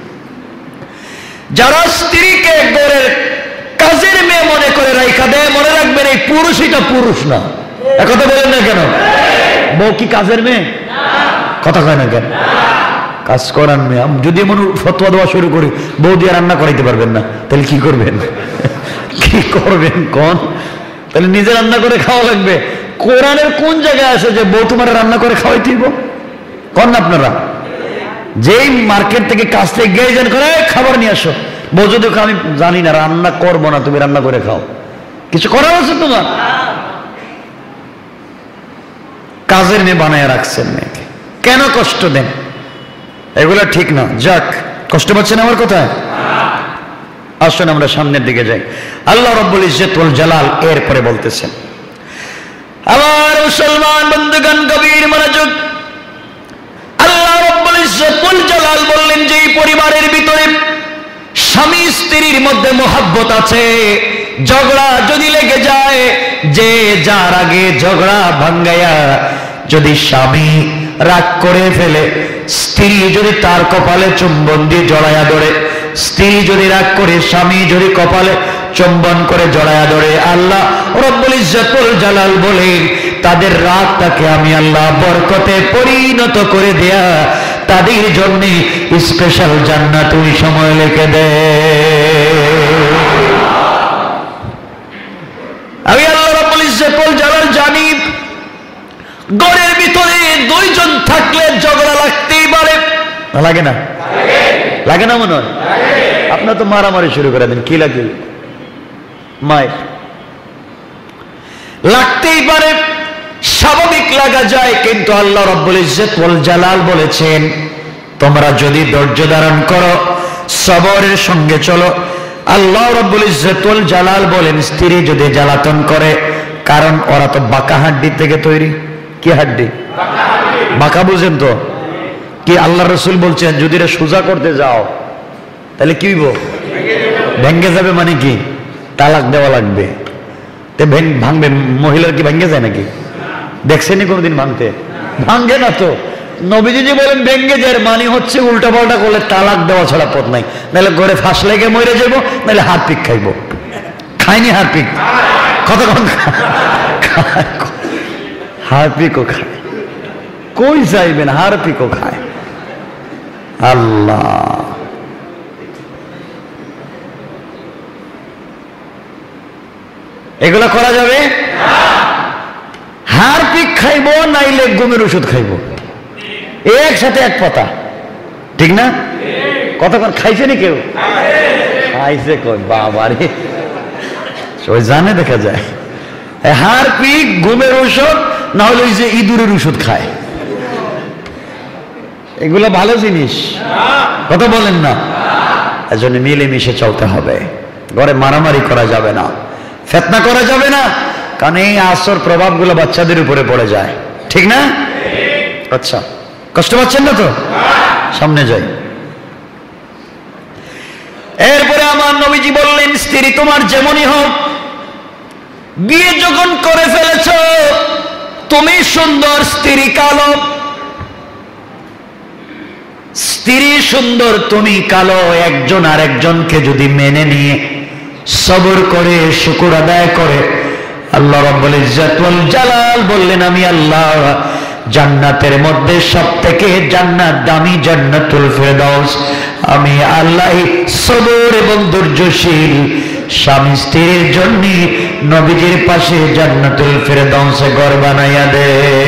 Speaker 1: যারা স্ত্রীকে ঘরের কাজের মেয়ে মনে করে রাইখা দেয়, মনে রাখবেন এই পুরুষইটা পুরুষ না। একথা বলেন না কেন? বউ কি কাজের মেয়ে? কথা কয় না কেন? কাজ করার মেয়ে। যদি এমন ফতোয়া দেওয়া শুরু করি, বউ দিয়ে রান্না করাইতে পারবেন না, তাহলে কি করবেন? কি করবেন কোন? তাহলে নিজে রান্না করে খাওয়া লাগবে। কোরআনের কোন জায়গায় আছে যে বউ তোমার রান্না করে খাওয়াই দিব? কর না আপনারা? যেই মার্কেট থেকে কাছ থেকে গিয়ে করে খাবার নিয়ে আসো, বউ যদি আমি জানি না রান্না করবো না, তুমি রান্না করে খাও, কিছু করার আছে তোমার? কাজের মেয়ে বানায় রাখছেন মেয়েকে, কেন কষ্ট দেন? এগুলো ঠিক না। যাক, কষ্ট পাচ্ছেন আমার কথায়? আসুন আমরা সামনের দিকে যাই। আল্লাহ রাব্বুল ইজ্জত ওয়াল জালাল এরপরে বলতেছেন, আমার মুসলমান বন্ধুগণ গভীর মনোযোগ, আল্লাহ রাব্বুল ইজ্জত ওয়াল জালাল বললেন যে এই পরিবারের ভিতরে স্বামী স্ত্রীর মধ্যে মহব্বত আছে, ঝগড়া যদি লেগে যায়, যে যার আগে ঝগড়া ভাঙ্গায়া যদি স্বামী রাগ করে ফেলে, স্ত্রী যদি তার কপালে চুম্বন দিয়ে জড়ায়া ধরে, স্ত্রী যদি রাগ করে স্বামী যদি কপালে চুম্বন করে জড়ায়া ধরে, আল্লাহ রাব্বুল ইজ্জত ওয়াল জালাল বলেন তাদের রাগটাকে আমি আল্লাহ বরকতে পরিণত করে দেয়া তাদের জন্য স্পেশাল জান্নাত ওই সময় লিখে দেয়। আমি আল্লাহ রাব্বুল ইজ্জত ওয়াল জালাল জানি ঘরের ভিতরে দুইজন থাকলে ঝগড়া লাগতেই পারে, লাগে না? লাগে না মনে হয়? আপনার তো মারামারি শুরু করে দেন, কি লাগে? মায়ের লাগতেই পারে, স্বাভাবিক লাগা যায়, কিন্তু আল্লাহ রাব্বুল ইজ্জত ওয়াল জালাল বলেছেন তোমরা যদি ধৈর্য ধারণ করো, সবরের সঙ্গে চলো। আল্লাহ রাব্বুল ইজ্জত ওয়াল জালাল বলেন স্ত্রী যদি জ্বালাতন করে, কারণ ওরা তো বাঁকা হাড্ডি থেকে তৈরি। কি হাড্ডি? বাঁকা বুঝেন তো? কি আল্লাহ রাসূল বলছেন যদি এটা সোজা করতে যাও তাহলে কি হইব? ভেঙ্গে যাবে। মানে কি? তালাক দেওয়া লাগবে। ভাঙবে। মহিলার কি ভেঙ্গে যায় নাকি? দেখছেনি কোনদিন ভাঙতে? ভাঙ্গে না তো। নবীজি বলেন ভেঙ্গে যায়, মানে হচ্ছে উল্টা পাল্টা করলে তালাক দেওয়া ছাড়া পথ নাই, নাহলে ঘরে ফাঁস লেগে মরে যাবো, নাহলে হারপিক খাইব। খায়নি হারপিক? কতক্ষণ হারপিকও খায়, কই যাইবেন, হারপিকও খায়। আল্লাহ, এগুলো করা যাবে? হারপিক খাইব নাইলে ঘুমের ওষুধ খাইব, একসাথে এক পাতা, ঠিক না? কতক্ষণ খাইছে নি? কেউ খাইছে? কই বাবারে, সবাই জানে, দেখা যায়। হারপিক, ঘুমের ওষুধ, না হলে ওই যে ইঁদুরের ওষুধ খায়। এগুলো ভালো জিনিস, কথা বলেন না? এজন্য মিলেমিশে চলতে হবে। ঘরে মারামারি করা যাবে না, ফিতনা করা যাবে না, কারণ এই আসর প্রভাবগুলো বাচ্চাদের উপরে পড়ে যায়, ঠিক না? আচ্ছা, কষ্ট পাচ্ছেন না তো? সামনে যাই। এরপরে আমার নবীজি বললেন স্ত্রী তোমার যেমনই হোক, বিয়ে যখন করে ফেলেছ, তুমি সুন্দর, স্ত্রী কালো। স্ত্রী সুন্দর, তুমি কালো, একজন আর একজনকে যদি মেনে নিয়ে সবর করে শুকর আদায় করে, আল্লাহ রাব্বুল ইজ্জত ওয়াল জালাল বললেন আমি আল্লাহ জান্নাতের মধ্যে সবথেকে জান্নাত দামি জান্নাতুল ফেরদাউস, আমি আল্লাহ সবর এবং ধৈর্যশীল স্বামী স্ত্রীর জন্য নবীজির পাশে জান্নাতুল ফেরদাউসে ঘর বানাইয়া দে।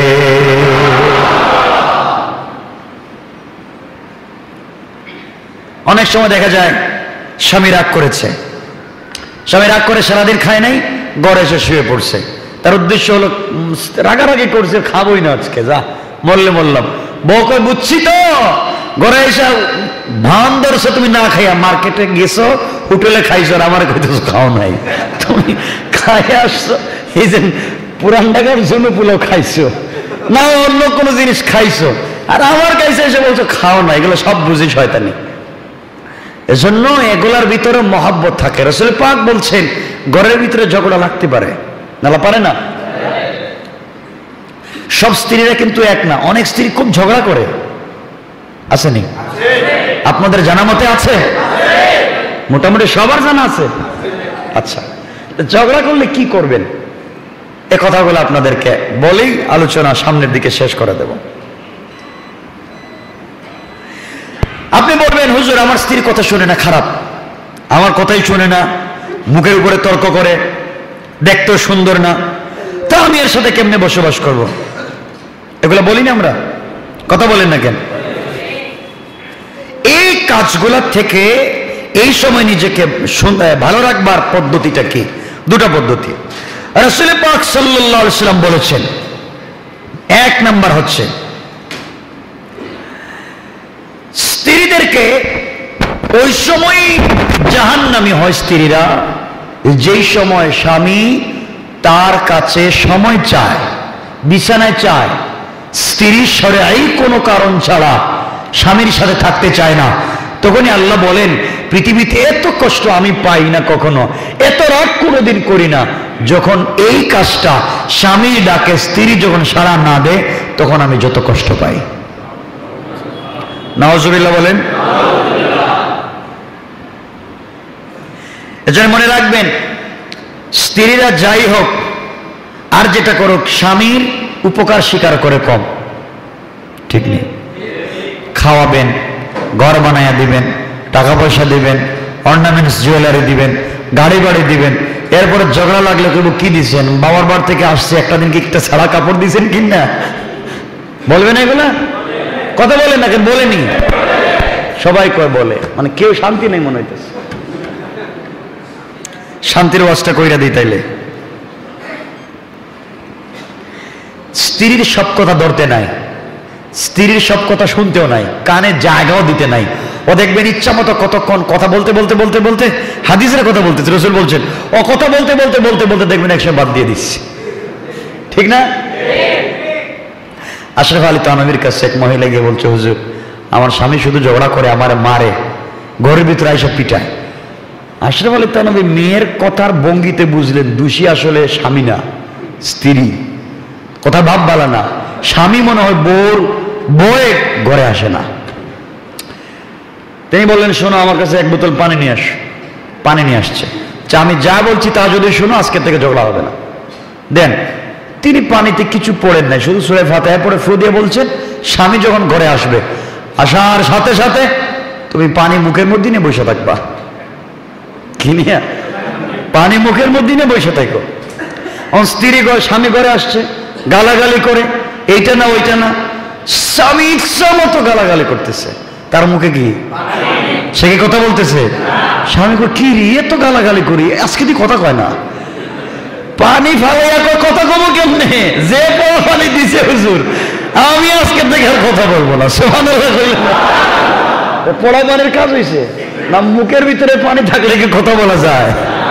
Speaker 1: অনেক সময় দেখা যায় স্বামী রাগ করেছে, স্বামী রাগ করে সারাদিন খায় নাই, ঘরে এসে শুয়ে পড়ছে, তার উদ্দেশ্য হলো রাগারাগি করছে, খাবোই না আজকে, যা মরলে মরলাম। বউ কই বুঝছি তো, ঘরে এসে ভান ধরছো তুমি না খাইয়া, মার্কেটে গেছো, হোটেলে খাইছো, আর আমার কইতেছো খাও নাই, তুমি খাই আসছো, এই যে পুরান ঢাকার জন্য পোলাও খাইছো না অন্য কোনো জিনিস খাইছো, আর আমার কাছে এসে বলছো খাও না। এগুলো সব বুঝি শয়তানি। এজন্য এগুলার ভিতরে মহব্বত থাকে। রাসূল পাক বলছেন ঘরের ভিতরে ঝগড়া লাগতে পারে, না পারে না? সব স্ত্রীরা কিন্তু এক না, অনেক স্ত্রী খুব ঝগড়া করে, আসেনি? আপনাদের জানা মতে আছে? মোটামুটি সবার জানা আছে। আচ্ছা, ঝগড়া করলে কি করবেন? এ কথাগুলো আপনাদেরকে বলেই আলোচনা সামনের দিকে শেষ করে দেব। আপনি বলবেন হুজুর আমার স্ত্রীর কথা শুনে না, খারাপ, আমার কথাই শুনে না, মুখের উপরে তর্ক করে, দেখতেও সুন্দর না, তা আমি এর সাথে কেমনে বসবাস করব? এগুলো বলি না আমরা? কথা বলেন না কেন? এই কাজগুলা থেকে এই সময় নিজেকে ভালো রাখবার পদ্ধতিটা কি? দুটা পদ্ধতি রাসূল পাক সাল্লাল্লাহু আলাইহি ওয়াসাল্লাম বলেছেন। এক নাম্বার হচ্ছে স্ত্রীদেরকে ওই সময় জাহান্নামী হয় স্ত্রীরা যেই সময় স্বামী তার কাছে সময় চায়, বিছানায় চায়, স্ত্রীর শরঈ কোনো কারণ ছাড়া স্বামীর সাথে থাকতে চায় না, তখনই আল্লাহ বলেন পৃথিবীতে এত কষ্ট আমি পাই না কখনো, এত রাগ কোনোদিন করি না, যখন এই কাজটা স্বামীর ডাকে স্ত্রী যখন সাড়া না দেয় তখন আমি যত কষ্ট পাই। নাউজুবিল্লাহ বলেন। এজন্য মনে রাখবেন, স্ত্রীরা যাই হোক আর যেটা করুক, স্বামীর উপকার স্বীকার করে কম। ঠিক নেই? খাওয়াবেন, ঘর বানাইয়া দিবেন, টাকা পয়সা দিবেন, অর্নামেন্টস জুয়েলারি দিবেন, গাড়ি বাড়ি দিবেন, এরপরে ঝগড়া লাগলে কেউ কি দিচ্ছেন? বাবার বাড়ি থেকে আসছে, একটা দিন কি একটা ছাড়া কাপড় দিচ্ছেন কিনা? বলবেন এগুলা? কথা বলেন না কেন? বলেনি? সবাই কয় বলে, মানে কেউ শান্তি নেই মনে হইতেছে। শান্তির ওয়াজটা কইরা দিই তাইলে। স্ত্রীর সব কথা ধরতে নাই, স্ত্রীর সব কথা শুনতেও নাই, কানে জায়গাও দিতে নাই। ও দেখবেন ইচ্ছা মতো কতক্ষণ কথা বলতে বলতে বলতে বলতে হাদিসের কথা বলতেছে, রাসূল বলছেন ও কথা বলতে বলতে বলতে বলতে দেখবেন একসময় বাদ দিয়ে দিচ্ছে। ঠিক না? আশরাফ আলী থানভীর কাছে এক মহিলা গিয়ে বলছে, হুজুর আমার স্বামী শুধু ঝগড়া করে, আমারে মারে, ঘরের ভিতরে এসে পিটায়। আশরাফ আলী থানভী মেয়ের কথার ভঙ্গিতে বুঝলেন দোষী আসলে স্বামী না, স্ত্রী। কথা ভাব বালা না, স্বামী মনে হয় বউয়ে ঘরে আসে না। তিনি বললেন, শোনো আমার কাছে এক বোতল পানি নিয়ে আস। পানি নিয়ে আসছে। আমি যা বলছি তা যদি শোনো আজকে থেকে ঝগড়া হবে না। দেন। তিনি পানিতে কিছু পড়েন নাই, শুধু সূরা ফাতিহা পড়ে ফু দিয়ে বলছেন, স্বামী যখন ঘরে আসবে, আসার সাথে সাথে তুমি পানি মুখের মধ্যে নিয়ে বসে থাকবা। কি নিয়ে? পানি মুখের মধ্যে নিয়ে বসে থাকো। স্ত্রী স্বামী ঘরে আসছে, গালাগালি করে, এইটা না ওইটা না, স্বামী ইচ্ছা মতো গালাগালি করতেছে, তার মুখে কি? সে কি কথা বলতেছে? স্বামী কি রে এত গালাগালি করি, আজকে তুই কথা কয় না, পানি ফালাইয়া কথা কব কেমনে? যে পানি দিছে হুজুর, আমি আজকে থেকে আর কথা বলবো না। পড়া পানির কাজ হয়েছে না? মুখের ভিতরে পানি থাকলে কি কথা বলা যায়?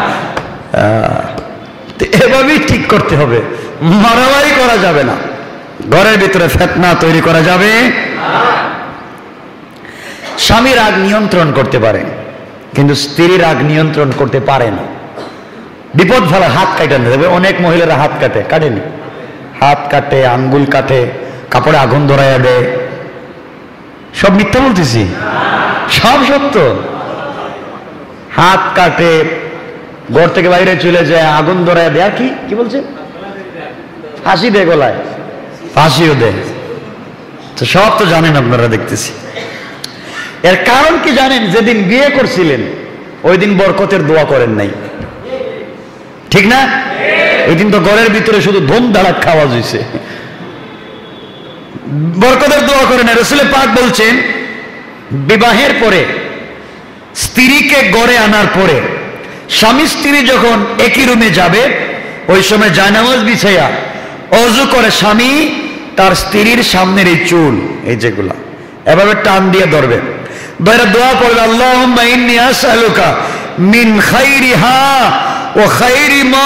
Speaker 1: এভাবেই ঠিক করতে হবে, মারামারি করা যাবে না, ঘরের ভিতরে ফিতনা তৈরি করা যাবে। স্বামী রাগ নিয়ন্ত্রণ করতে পারে, কিন্তু স্ত্রী রাগ নিয়ন্ত্রণ করতে পারে না। বিপদ ফেলা, হাত কাটানো দেবে। অনেক মহিলারা হাত কাটেনি, হাত কাটে, আঙ্গুল কাটে, কাপড়ে আগুন ধরাইয়া দেয়। সব মিথ্যা বলতেছি? সব সত্য। হাত কাটে, ঘর থেকে বাইরে চলে যায়, আগুন ধরাইয়া দেয়। আর কি বলছে? ফাঁসি দেয়, গলায় ফাঁসিও দেয়। তো সব তো জানেন আপনারা, দেখতেছি। এর কারণ কি জানেন? যেদিন বিয়ে করছিলেন ওই দিন বরকতের দোয়া করেন নাই, ঠিক না? ওই দিন তো ঘরের ভিতরে শুধু ধুম ধাড়াক খাওয়া হয়েছে, বরকতের দোয়া করেন না। রাসূল পাক বলছেন, বিবাহের পরে স্ত্রীকে ঘরে আনার পরে স্বামী স্ত্রী যখন একই রুমে যাবে, ওই সময় জায়নামাজ বিছাইয়া ওযু করে স্বামী তার স্ত্রীর সামনের এই চুল, এই যেগুলা এভাবে টান দিয়ে ধরবে, ধরে দোয়া পড়বে, আল্লাহুম্মা ইন্নী আসআলুকা মিন খাইরিহা ওয়া খাইরি মা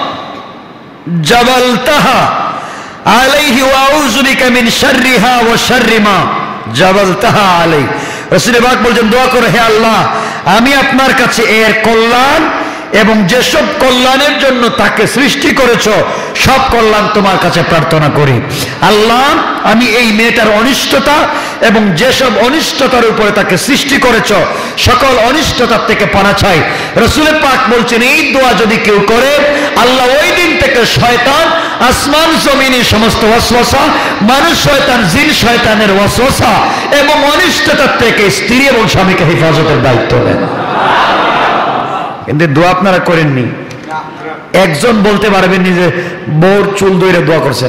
Speaker 1: জাবালতাহা আলাইহি ওয়া আউযু বিকা মিন শাররিহা ওয়া শাররি মা জাবালতাহা আলাইহি। রাসূল পাক বলেন, দোয়া করো, হে আল্লাহ আমি আপনার কাছে এর কল্যাণ এবং যেসব কল্যাণের জন্য তাকে সৃষ্টি করেছ সব কল্যাণ তোমার কাছে প্রার্থনা করি। আল্লাহ আমি এই মেয়েটার অনিষ্টতা এবং যেসব অনিষ্টতার উপরে তাকে সৃষ্টি করেছ সকল অনিষ্টতার থেকে পানা চাই। রাসূল পাক বলছেন, এই দোয়া যদি কেউ করে আল্লাহ ওই দিন থেকে শয়তান, আসমান জমিনের সমস্ত ওয়াসওয়াসা, মানুষ শয়তান, জিন শয়তানের ওয়াসওয়াসা এবং অনিষ্টতার থেকে স্ত্রী এবং স্বামীকে হেফাজতের দায়িত্ব নেন। কিন্তু দোয়া আপনারা করেননি, একজন বলতে পারবেন নিজে বউর চুল ধরে দোয়া করছেন?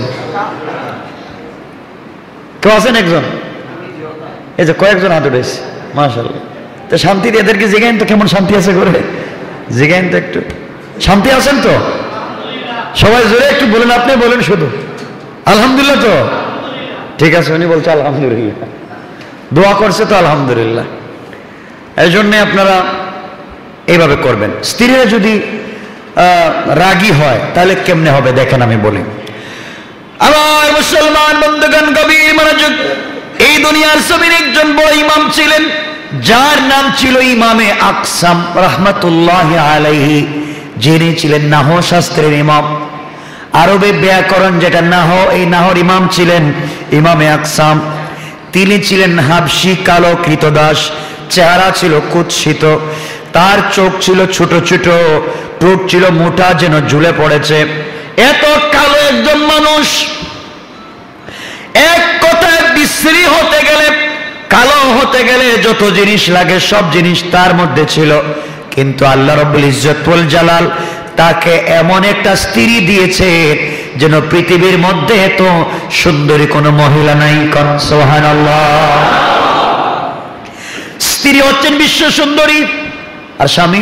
Speaker 1: কেউ আছেন একজন? এই যে কয়েকজন হাত উঠেছে, মাশাআল্লাহ। তো শান্তিতে এদেরকে জিজ্ঞাসা তো কেমন শান্তি আছে করে, জিজ্ঞাসা তো একটু শান্তি আছেন তো? সবাই জোরে একটু বলেন, আপনি বলেন শুধু আলহামদুলিল্লাহ। তো ঠিক আছে, উনি বলছে আলহামদুলিল্লাহ, দোয়া করছে তো আলহামদুলিল্লাহ। এই জন্যে আপনারা এইভাবে করবেন। স্ত্রীরা যদি রাগী হয় তাহলে কেমনে হবে দেখেন, আমি বলি। আমার মুসলমান বন্ধুগণ, গভীর মনোযোগ। এই দুনিয়ার জমিন একজন বড় ইমাম ছিলেন, যার নাম ছিল ইমামে আকসাম রাহমাতুল্লাহি আলাইহি, যিনি ছিলেন নাহও শাস্ত্রের ইমাম। আরবে ব্যাকরণ যেটা নাহও, এই নাহর ইমাম ছিলেন ইমামে আকসাম। তিনি ছিলেন হাবশি, কালো কৃতদাস, চেহারা ছিল কুৎসিত, তার চোখ ছিল ছোট ছোট, ঠোঁট ছিল মোটা যেন ঝুলে পড়েছে। এত কালো একজন মানুষ, এক কথায় বিশ্রী হতে গেলে, কালো হতে গেলে যত জিনিস লাগে সব জিনিস তার মধ্যে ছিল। কিন্তু আল্লাহ রাব্বুল ইজ্জত ওয়াল জালাল তাকে এমন একটা স্ত্রী দিয়েছে যেন পৃথিবীর মধ্যে এত সুন্দরী কোনো মহিলা নাই। কোন সুবহানাল্লাহ। স্ত্রী হচ্ছেন বিশ্ব সুন্দরী, আর স্বামী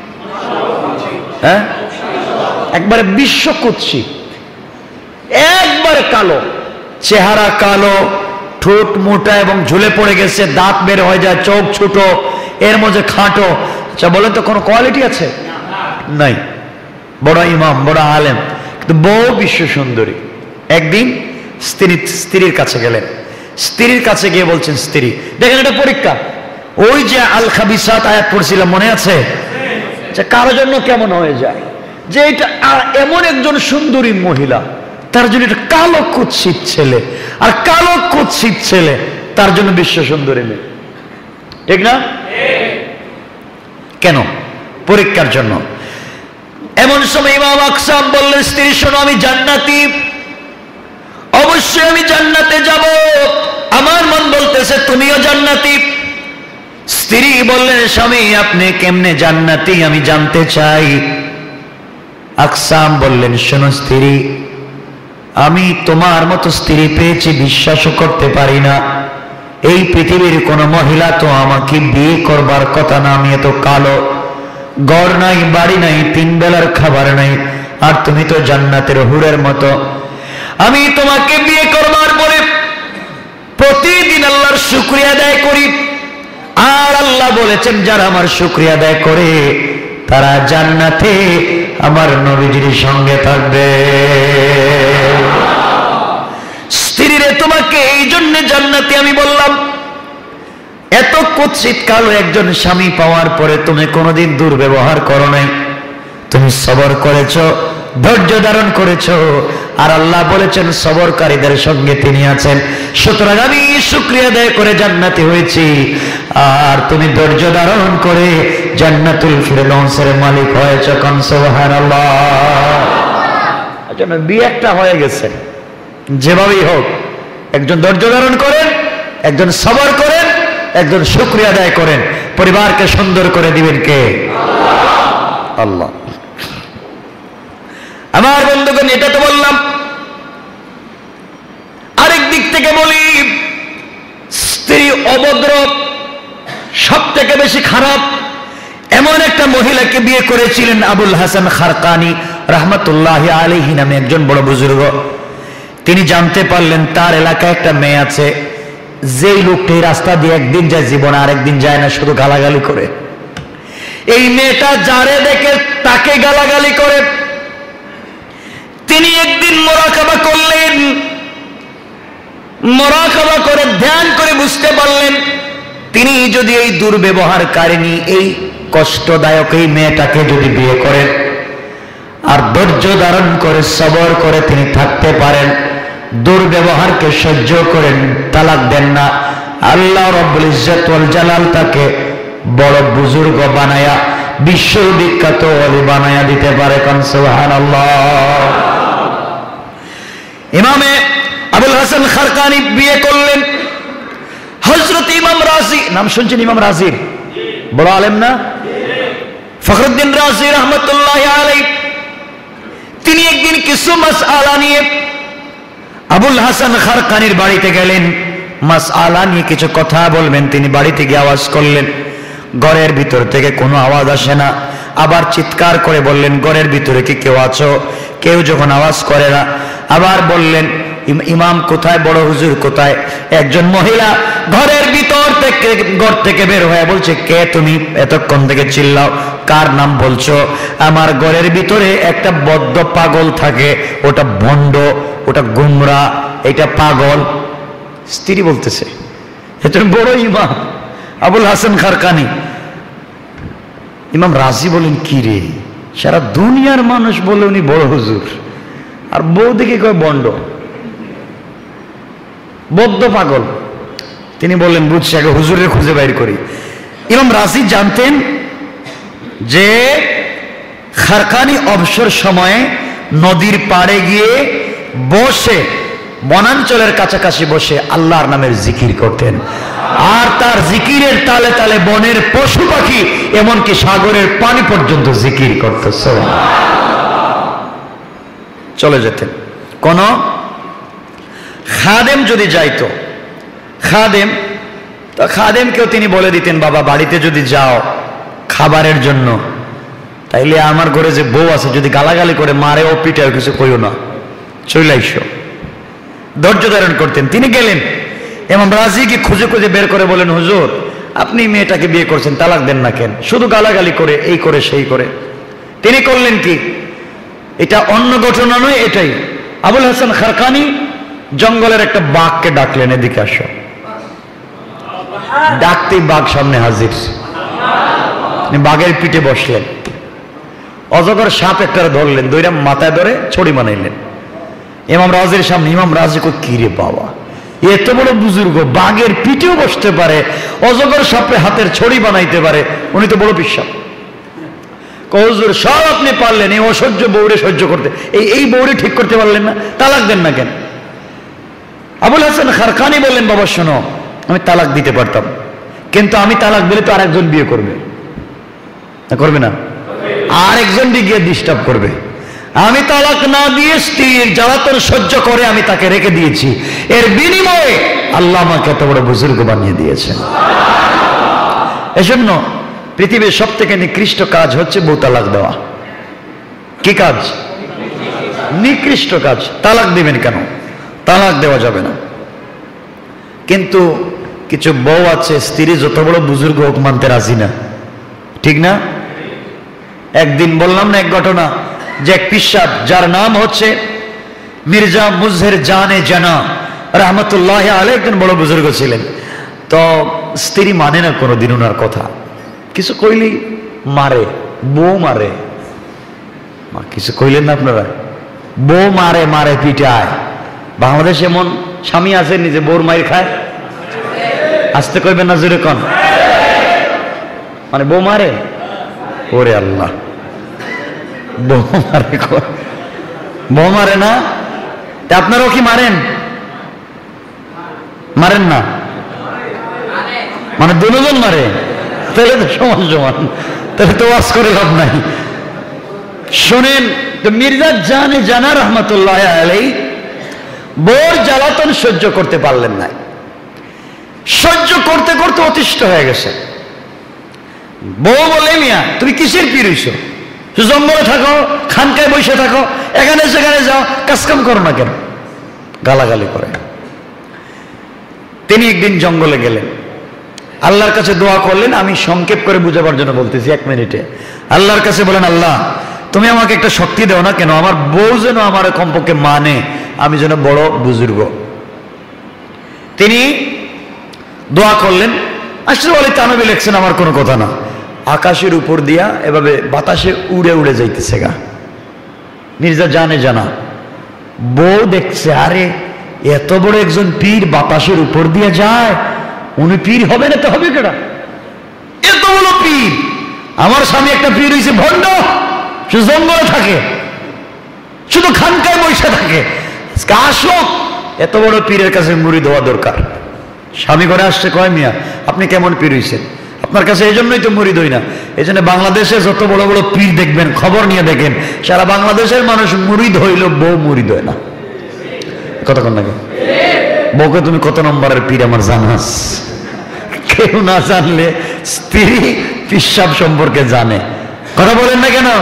Speaker 1: একবারে বিশ্ব কুৎসি, একবারে কালো, চেহারা কালো, ঠোঁট মোটা এবং ঝুলে পড়ে গেছে, দাঁত বের হয়ে যায়, চোখ ছোট, এর মধ্যে খাটো। আচ্ছা বলেন তো কোনো কোয়ালিটি আছে? নাই। বড় ইমাম, বড় আলেম, কিন্তু বউ বিশ্ব সুন্দরী। একদিন স্ত্রীর কাছে গেলেন, স্ত্রীর কাছে গিয়ে বলছেন, স্ত্রী দেখেন এটা পরীক্ষা। ওই যে আল খাবিসাত আয়াত পড়ছিলাম, মনে আছে? যে কারো জন্য কেমন হয়ে যায় যে এটা এমন একজন সুন্দরী মহিলা, তার জন্য একটা কালো কুৎসিত ছেলে, আর কালো কুৎসিত ছেলে তার জন্য বিশ্ব সুন্দরী মেয়ে, ঠিক না? কেন? পরীক্ষার জন্য। এমন সময় ইমাম আকসাম বললেন, স্ত্রী শোনো, আমি জান্নাতি, অবশ্যই আমি জান্নাতে যাব, আমার মন বলতেছে তুমিও জান্নাতি। স্ত্রী বললেন, স্বামী আপনি কেমনে জান্নাতি আমি জানতে চাই। আকসাম বললেন, শোনো স্ত্রী, আমি তোমার মতো স্ত্রী পেয়েছি বিশ্বাসও করতে পারি না। এই পৃথিবীর কোন মহিলা তো আমাকে বিয়ে করবার কথা না। আমি এত কালো, ঘর নাই, বাড়ি নাই, 3 বেলার খাবার নাই, আর তুমি তো জান্নাতের হুরের মতো। আমি তোমাকে বিয়ে করবার পরে প্রতিদিন আল্লাহর শুকরিয়া আদায় করি, আর আল্লাহ বলেছেন যারা আমার শুকরিয়া আদায় করে তারা জান্নাতে আমার নবীজির সঙ্গে থাকবে। স্ত্রীরে তোমাকে এই জন্য জান্নাতি আমি বললাম। এত কুৎসিত কালো একজন স্বামী পাওয়ার পরে তুমি কোনোদিন দুর্ব্যবহার করো নাই, তুমি সবর করেছো, ধৈর্য ধারণ করেছো, আর আল্লাহ বলেছেন সবরকারীদের সঙ্গে তিনি আছেন। সুতরাং আমি শুকরিয়া আদায় করে জান্নাতি হয়েছি, আর তুমি ধৈর্য ধারণ করে জান্নাতুল ফিরদৌসের মালিক হয়েছ। কোন সুবহানাল্লাহ। আচ্ছা, বিয়ে একটা হয়ে গেছে, যেভাবেই হোক একজন ধৈর্য ধারণ করেন, একজন সবর করেন, একজন শুকরিয়া আদায় করেন, পরিবারকে সুন্দর করে দিবেন কে? আল্লাহ। আমার বন্ধুগণ, এটা তো বললাম। আরেক দিক থেকে বলি, স্ত্রী অভদ্র, সব থেকে বেশি খারাপ এমন একটা মহিলাকে বিয়ে করেছিলেন আবুল হাসান খারকানি রাহমাতুল্লাহি আলাইহি নামে একজন বড় বুজুর্গ। তিনি জানতে পারলেন তার এলাকায় একটা মেয়ে আছে, যেই লোকটি রাস্তা দিয়ে একদিন যায় জীবনে আরেকদিন যায় না, শুধু গালাগালি করে। এই মেয়েটা যারে দেখে তাকে গালাগালি করে। তিনি একদিন মুরাকাবা করলেন, মুরাকাবা করে ধ্যান করে বুঝতে পারলেন তিনি যদি এই দুর্ব্যবহারকারিণী, এই কষ্টদায়ক এই মেয়েটাকে যদি বিয়ে করেন আর ধৈর্য ধারণ করে সবর করে তিনি থাকতে পারেন, দুর্ব্যবহারকে সহ্য করেন, তালাক দেন না, আল্লাহ রাব্বুল ইজ্জত ওয়াল জালাল তাকে বড় বুজুর্গ বানায়া বিশ্ববিখ্যাত ওলি বানায়া দিতে পারে। কোন সুবহানাল্লাহ। ইমামে আবুল হাসান খারকানি বিয়ে করলেন হযরত ইমাম রাজি। নাম শুনছেন ইমাম রাজির? বড় আলেম না? ফখরুদ্দিন রাজি রাহমাতুল্লাহি আলাইহি কিছু মাসআলা নিয়ে আবুল হাসান খারকানির বাড়িতে গেলেন, মাসআলা নিয়ে কিছু কথা বলবেন। তিনি বাড়িতে গিয়ে আওয়াজ করলেন, ঘরের ভিতর থেকে কোনো আওয়াজ আসে না। আবার চিৎকার করে বললেন, ঘরের ভিতরে কি কেউ আছো? কেউ যখন আওয়াজ করে না, আবার বললেন, ইমাম কোথায়, বড় হুজুর কোথায়? একজন মহিলা ঘরের ভিতর থেকে, ঘর থেকে বের হয়ে বলছে, কে তুমি? এতক্ষণ থেকে চিল্লাও, কার নাম বলছো? আমার ঘরের ভিতরে একটা বদ্ধ পাগল থাকে, ওটা ভণ্ড, ওটা গুমরা, এটা পাগল। স্ত্রী বলতেছে, এটা বড় ইমাম আবুল হাসান খারকানি। ইমাম রাজি বলেন, কি রে, সারা দুনিয়ার মানুষ বলে উনি বড় হুজুর, আর বউ দিকে কয় বন্ড, বদ্ধ পাগল। তিনি বললেন, বুঝছি, আগে হুজুরের খুঁজে বাইর করি। ইমাম রাজি জানতেন যে খারকানি অবসর সময়ে নদীর পাড়ে গিয়ে বসে, বনাঞ্চলের কাছাকাছি বসে আল্লাহর নামের জিকির করতেন। আর তার জিকিরের তালে তালে বনের পশু পাখি, এমনকি সাগরের পানি পর্যন্ত জিকির করত। চলে যেতেন। কোন খাদেম যদি যাইতো, খাদেমকেও তিনি বলে দিতেন, বাবা বাড়িতে যদি যাও খাবারের জন্য, তাইলে আমার ঘরে যে বউ আছে যদি গালাগালি করে মারে ও পিটায়, কিছু কইও না, চলে আইসো। ধৈর্য ধারণ করতেন। তিনি গেলেন, ইমাম রাজিকে খুঁজে খুঁজে বের করে বলেন, হুজুর আপনি মেয়েটাকে বিয়ে করছেন, তালাক দেন না কেন? শুধু গালাগালি করে, এই করে সেই করে। তিনি করলেন কি, এটা অন্য ঘটনা নয়, এটাই। আবুল হাসান খারকানি জঙ্গলের একটা বাঘকে ডাকলেন, এদিকে আসো। ডাকতেই বাঘ সামনে হাজির। বাঘের পিঠে বসলেন, অজগর সাপ একটা ধরলেন, দইরা মাথায় ধরে ছড়ি বানাইলেন ইমাম রাজির সামনে। ইমাম রাজি কই, কি রে বাবা, এত বড় বুজুর্গ বাঘের পিঠেও বসতে পারে, অজগর সাপে হাতের ছড়ি বানাইতে পারে, উনি তো বড় পিসাব। হুজুর সব আপনি পারলেন, এই অসহ্য বউরে সহ্য করতে, এই বউরে ঠিক করতে পারলেন না, তালাক দেন না কেন? আবুল হাসান খারকানি বললেন, বাবা শোনো, আমি তালাক দিতে পারতাম, কিন্তু আমি তালাক দিলে তো আরেকজন বিয়ে করবে, করবে না? আরেকজন গিয়ে ডিস্টার্ব করবে। আমি তালাক না দিয়ে স্ত্রীর জ্বালাতন সহ্য করে আমি তাকে রেখে দিয়েছি, এর বিনিময়ে আল্লাহ আমাকে এত বড় বুজুর্গ বানিয়ে দিয়েছেন। এজন্য পৃথিবীর সব থেকে নিকৃষ্ট কাজ হচ্ছে বউ তালাক দেওয়া। কি কাজ? নিকৃষ্ট কাজ। তালাক দিবেন কেন? তালাক দেওয়া যাবে না। কিন্তু কিছু বউ আছে, স্ত্রী যত বড় বুজুর্গ হোক মানতে রাজি না, ঠিক না? একদিন বললাম না এক ঘটনা, যে এক পিসাব যার নাম হচ্ছে মির্জা মুজহির জানে জানা রহমতুল্লাহ আলাইহি, একজন বড় বুজুর্গ ছিলেন। তো স্ত্রী মানে না কোনোদিন ওনার কথা, কিছু কইলি মারে, বউ মারে। কিছু কইলেন না আপনারা? বউ মারে, মারে পিটায়। বাংলাদেশ এমন স্বামী আছে নিজে বউর মাইর খায়, আসতে কইবেন না, জোরে কন, মানে বউ মারে। ওরে আল্লাহ, বউ মারে, বউ মারে না? তা আপনারাও কি মারেন? মারেন না? মানে দুজন মারে, তাহলে তো সমান সমান, তাহলে তো ওয়াজ করে লাভ নাই। শোনেন, তো মির্জা জানে জানা রহমতুল্লাহ আলাইহি বউর জ্বালাতন সহ্য করতে পারলেন না, সহ্য করতে করতে অতিষ্ঠ হয়ে গেছে। বউ বলে, মিয়া তুমি কিসের পীর হইছো? জঙ্গলে থাকো, খানকায় বসে থাকো, এখানে সেখানে যাও, কাজকাম করো না কেন? গালাগালি করে। তিনি একদিন জঙ্গলে গেলেন, আল্লাহর কাছে দোয়া করলেন। আমি সংক্ষেপ করে বুঝাবার জন্য বলতেছি, 1 মিনিটে। আল্লাহর কাছে বলেন, আল্লাহ তুমি আমাকে একটা শক্তি দাও না কেন, আমার বউ যেন আমার কমপক্ষে মানে, আমি যেন বড় বুজুর্গ। তিনি দোয়া করলেন। আশরাফ আলী থানভী লিখছেন, আমার কোনো কথা না, আকাশের উপর দিয়া এভাবে বাতাসে উড়ে উড়ে যাইতেছে গা। মির্জা জানে জানা বউ দেখছে, আরে এত বড় একজন পীর বাতাসের উপর দিয়ে যায়, উনি পীর হবে না তো হবে কেডা? এত বড় পীর। আমার স্বামী একটা পীর হয়েছে ভণ্ড, সে জঙ্গলে থাকে, শুধু খানকায় বসে থাকে। আসো, এত বড় পীরের কাছে মুড়ি দেওয়া দরকার। স্বামী ঘরে আসছে, কয় মিয়া আপনি কেমন পীর হয়েছেন? আপনার কাছে এই জন্যই তো মুরিদ হই না। এই জন্য বাংলাদেশে যত বড় বড় পীর দেখবেন, খবর নিয়ে দেখেন, সারা বাংলাদেশের মানুষ মুরিদ হইল, বউ মুরিদ হয় না। কতক্ষণ লাগে বউকে তুমি কত নম্বরের পীর আমার জানাস? কেউ না জানলে স্ত্রী পিসাব সম্পর্কে জানে, কথা বলেন না কেন?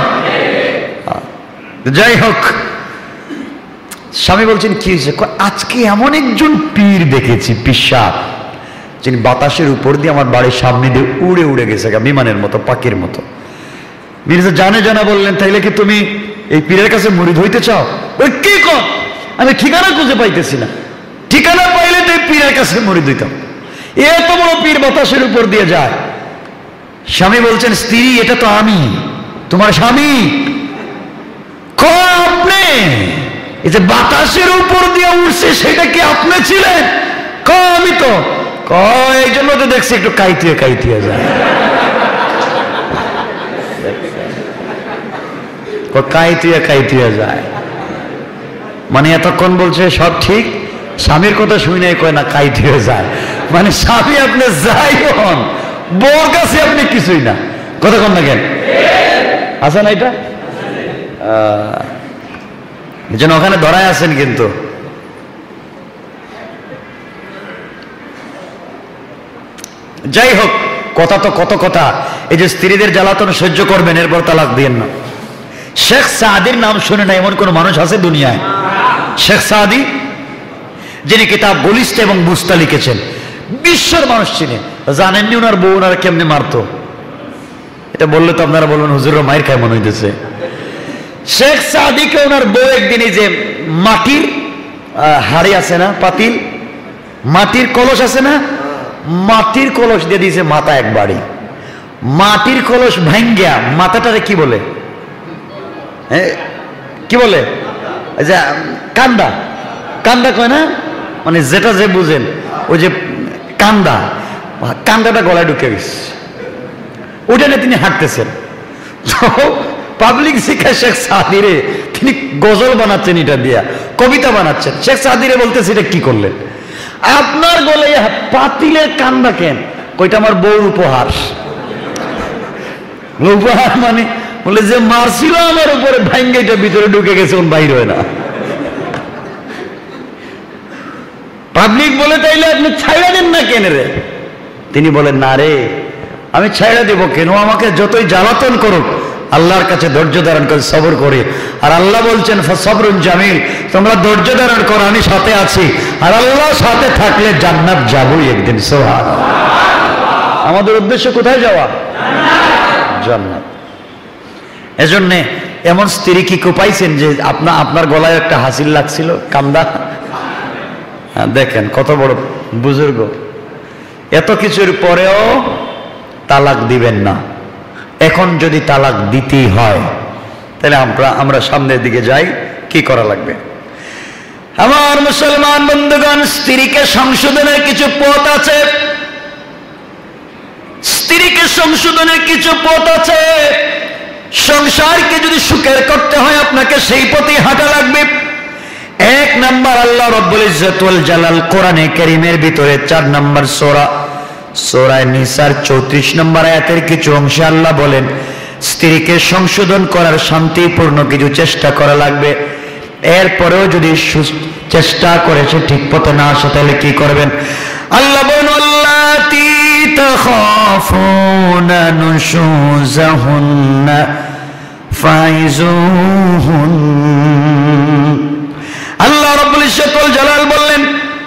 Speaker 1: যাই হোক, স্বামী বলছেন কি হয়েছে? আজকে এমন একজন পীর দেখেছি পিসাব, যিনি বাতাসের উপর দিয়ে আমার বাড়ির সামনে দিয়ে উড়ে উড়ে গেছে, বিমানের মতো, পাখির মতো। মির্জা জানে জানা বললেন, তাইলে কি তুমি এই পীরের কাছে মুরিদ হইতে চাও? ওই কি কর, আমি ঠিকানা খুঁজে পাইতেছি না, ঠিকানা পাইলে তো এই পীরের কাছে মুরিদ হইতাম। এত বড় পীর বাতাসের উপর দিয়ে যায়। স্বামী বলছেন, স্ত্রী এটা তো আমি, তোমার স্বামী। আপনি এই যে বাতাসের উপর দিয়ে উঠছে সেটা কি আপনি ছিলেন? আমি তো এই জন্য তো দেখছি একটু কাইতিয়ে কাইতিয়ে যায়, কাইতিয়ে কাইতিয়ে যায়। মানে এতক্ষণ বলছে সব ঠিক, স্বামীর কথা শুনে কয় না কাইতিয়ে যায়। মানে স্বামী আপনি যাই হন, বউর কাছে আপনি কিছুই না। কতক্ষণ না কেন আছে না এটা? যেন ওখানে ধরায় আছেন। কিন্তু যাই হোক, কথা তো কত কথা। এই যে স্ত্রীদের জ্বালাতন সহ্য করবেন, এরপর তালাক দিয়েন না। শেখ সাদির নাম শুনে না এমন কোন মানুষ আছে দুনিয়ায়? শেখ সাদি, যিনি কিতাব বলিষ্ঠ এবং বুস্তা লিখেছেন, বিশ্বের মানুষ চিনে। জানেননি ওনার বউ ওনারা কেমনে মারতো? এটা বললে তো আপনারা বলবেন হুজুরের মায়ের খায় মনে হইতেছে। শেখ সাদিকে ওনার বউ একদিন এই যে মাটির হাড়ি আছে না, পাতিল, মাটির কলস আছে না, মাটির কলস দিয়ে দিয়েছে মাথা এক বাড়ি। মাটির কলস ভাঙ্গিয়া মাথাটারে কি বলে, কি বলে? যে কান্দা, কান্দা কয় না, মানে যেটা যে বুঝেন, ওই যে কান্দা, কান্দাটা গলায় ঢুকে গেছে। ওটা নিয়ে তিনি হাঁটতেছেন। তো পাবলিক শিক্ষা শেখ সাদিরে তিনি গজল বানাচ্ছেন, এটা দিয়া কবিতা বানাচ্ছেন। শেখ সাদিরে বলতেছে, এটা কি করলেন? আপনার গলায় পাতিলের কান্দা কেন? কইটা আমার বউর উপহার। উপহার মানে বলে যে মারছিল আমার উপরে, ভাঙ্গে এটা ভিতরে ঢুকে গেছে, বাইর হয় না। পাবলিক বলে, তাইলে আপনি ছাইড়া দেন না কেন রে? তিনি বলেন, না রে, আমি ছাইড়া দেব কেন? আমাকে যতই জ্বালাতন করুক, আল্লাহর কাছে ধৈর্য ধারণ করে সবর করে। আর আল্লাহ বলছেন সবরুন জামিল, তোমরা ধৈর্য ধারণ করো, আমি সাথে আছি। আর আল্লাহ সাথে থাকলে জান্নাত যাবই একদিন। সুবহানাল্লাহ। আমাদের উদ্দেশ্য কোথায় যাওয়া? জান্নাত। এজন্য এমন স্ত্রী কি কোপাইছেন যে আপনার গলায় একটা হাসিল লাগছিল, কান্দা? দেখেন কত বড় বুজুর্গ। এত কিছুর পরেও তালাক দিবেন না। এখন যদি তালাক দিতেই হয়, তাহলে আমরা সামনের দিকে যাই, কি করা লাগবে? আমার মুসলমান বন্ধুগণ, স্ত্রীকে সংশোধনের কিছু পথ আছে। স্ত্রীকে সংশোধনের কিছু পথ আছে। সংসারকে যদি সুখের করতে হয়, আপনাকে সেই পথে হাঁটা লাগবে। এক নাম্বার, আল্লাহ রাব্বুল ইজ্জত ওয়াল জালাল কোরআনে কারীমের ভিতরে 4 নম্বর সূরা নিসার 34 নম্বর আয়াতের কিছু অংশে আল্লাহ বলেন, স্ত্রীকে সংশোধন করার শান্তিপূর্ণ কিছু চেষ্টা করা লাগবে। এরপরেও যদি চেষ্টা করে সে ঠিক পথে না আসে, তাহলে কি করবেন? আল্লাহ বলেন, আল্লাতী তাখাফুনা নুশুযাহুন্না ফাইযুহুন। আল্লাহ রাব্বুল ইজ্জত ওয়াল জালাল বললেন,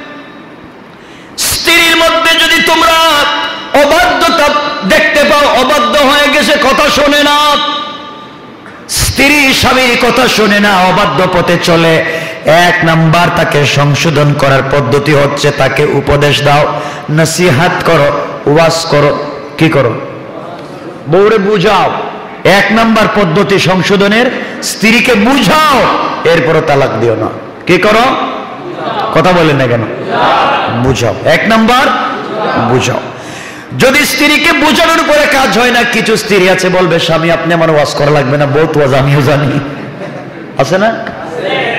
Speaker 1: স্ত্রীর মধ্যে যদি তোমরা অবাধ্যতা দেখতে পাও, অবাধ্য হয়ে গেছে, কথা শোনে না, স্ত্রী স্বামীর কথা শোনে না, অবাধ্য পথে চলে, এক নাম্বার তাকে সংশোধন করার পদ্ধতি হচ্ছে তাকে উপদেশ দাও, নসিহত করো, ওয়াজ করো। কি করো? বউরে বুঝাও। এক নাম্বার পদ্ধতি সংশোধনের, স্ত্রীকে বুঝাও, এরপরও তালাক দিও না। কি করো? কথা বলেন না কেন? বুঝাও। এক নাম্বার বুঝাও। যদি স্ত্রীকে বুঝানোর পরে কাজ হয় না, কিছু স্ত্রী আছে বলবে, স্বামী আপনি আমার ওয়াজ করা লাগবে না, বহুত ওয়াজ আমিও জানি, আছে না?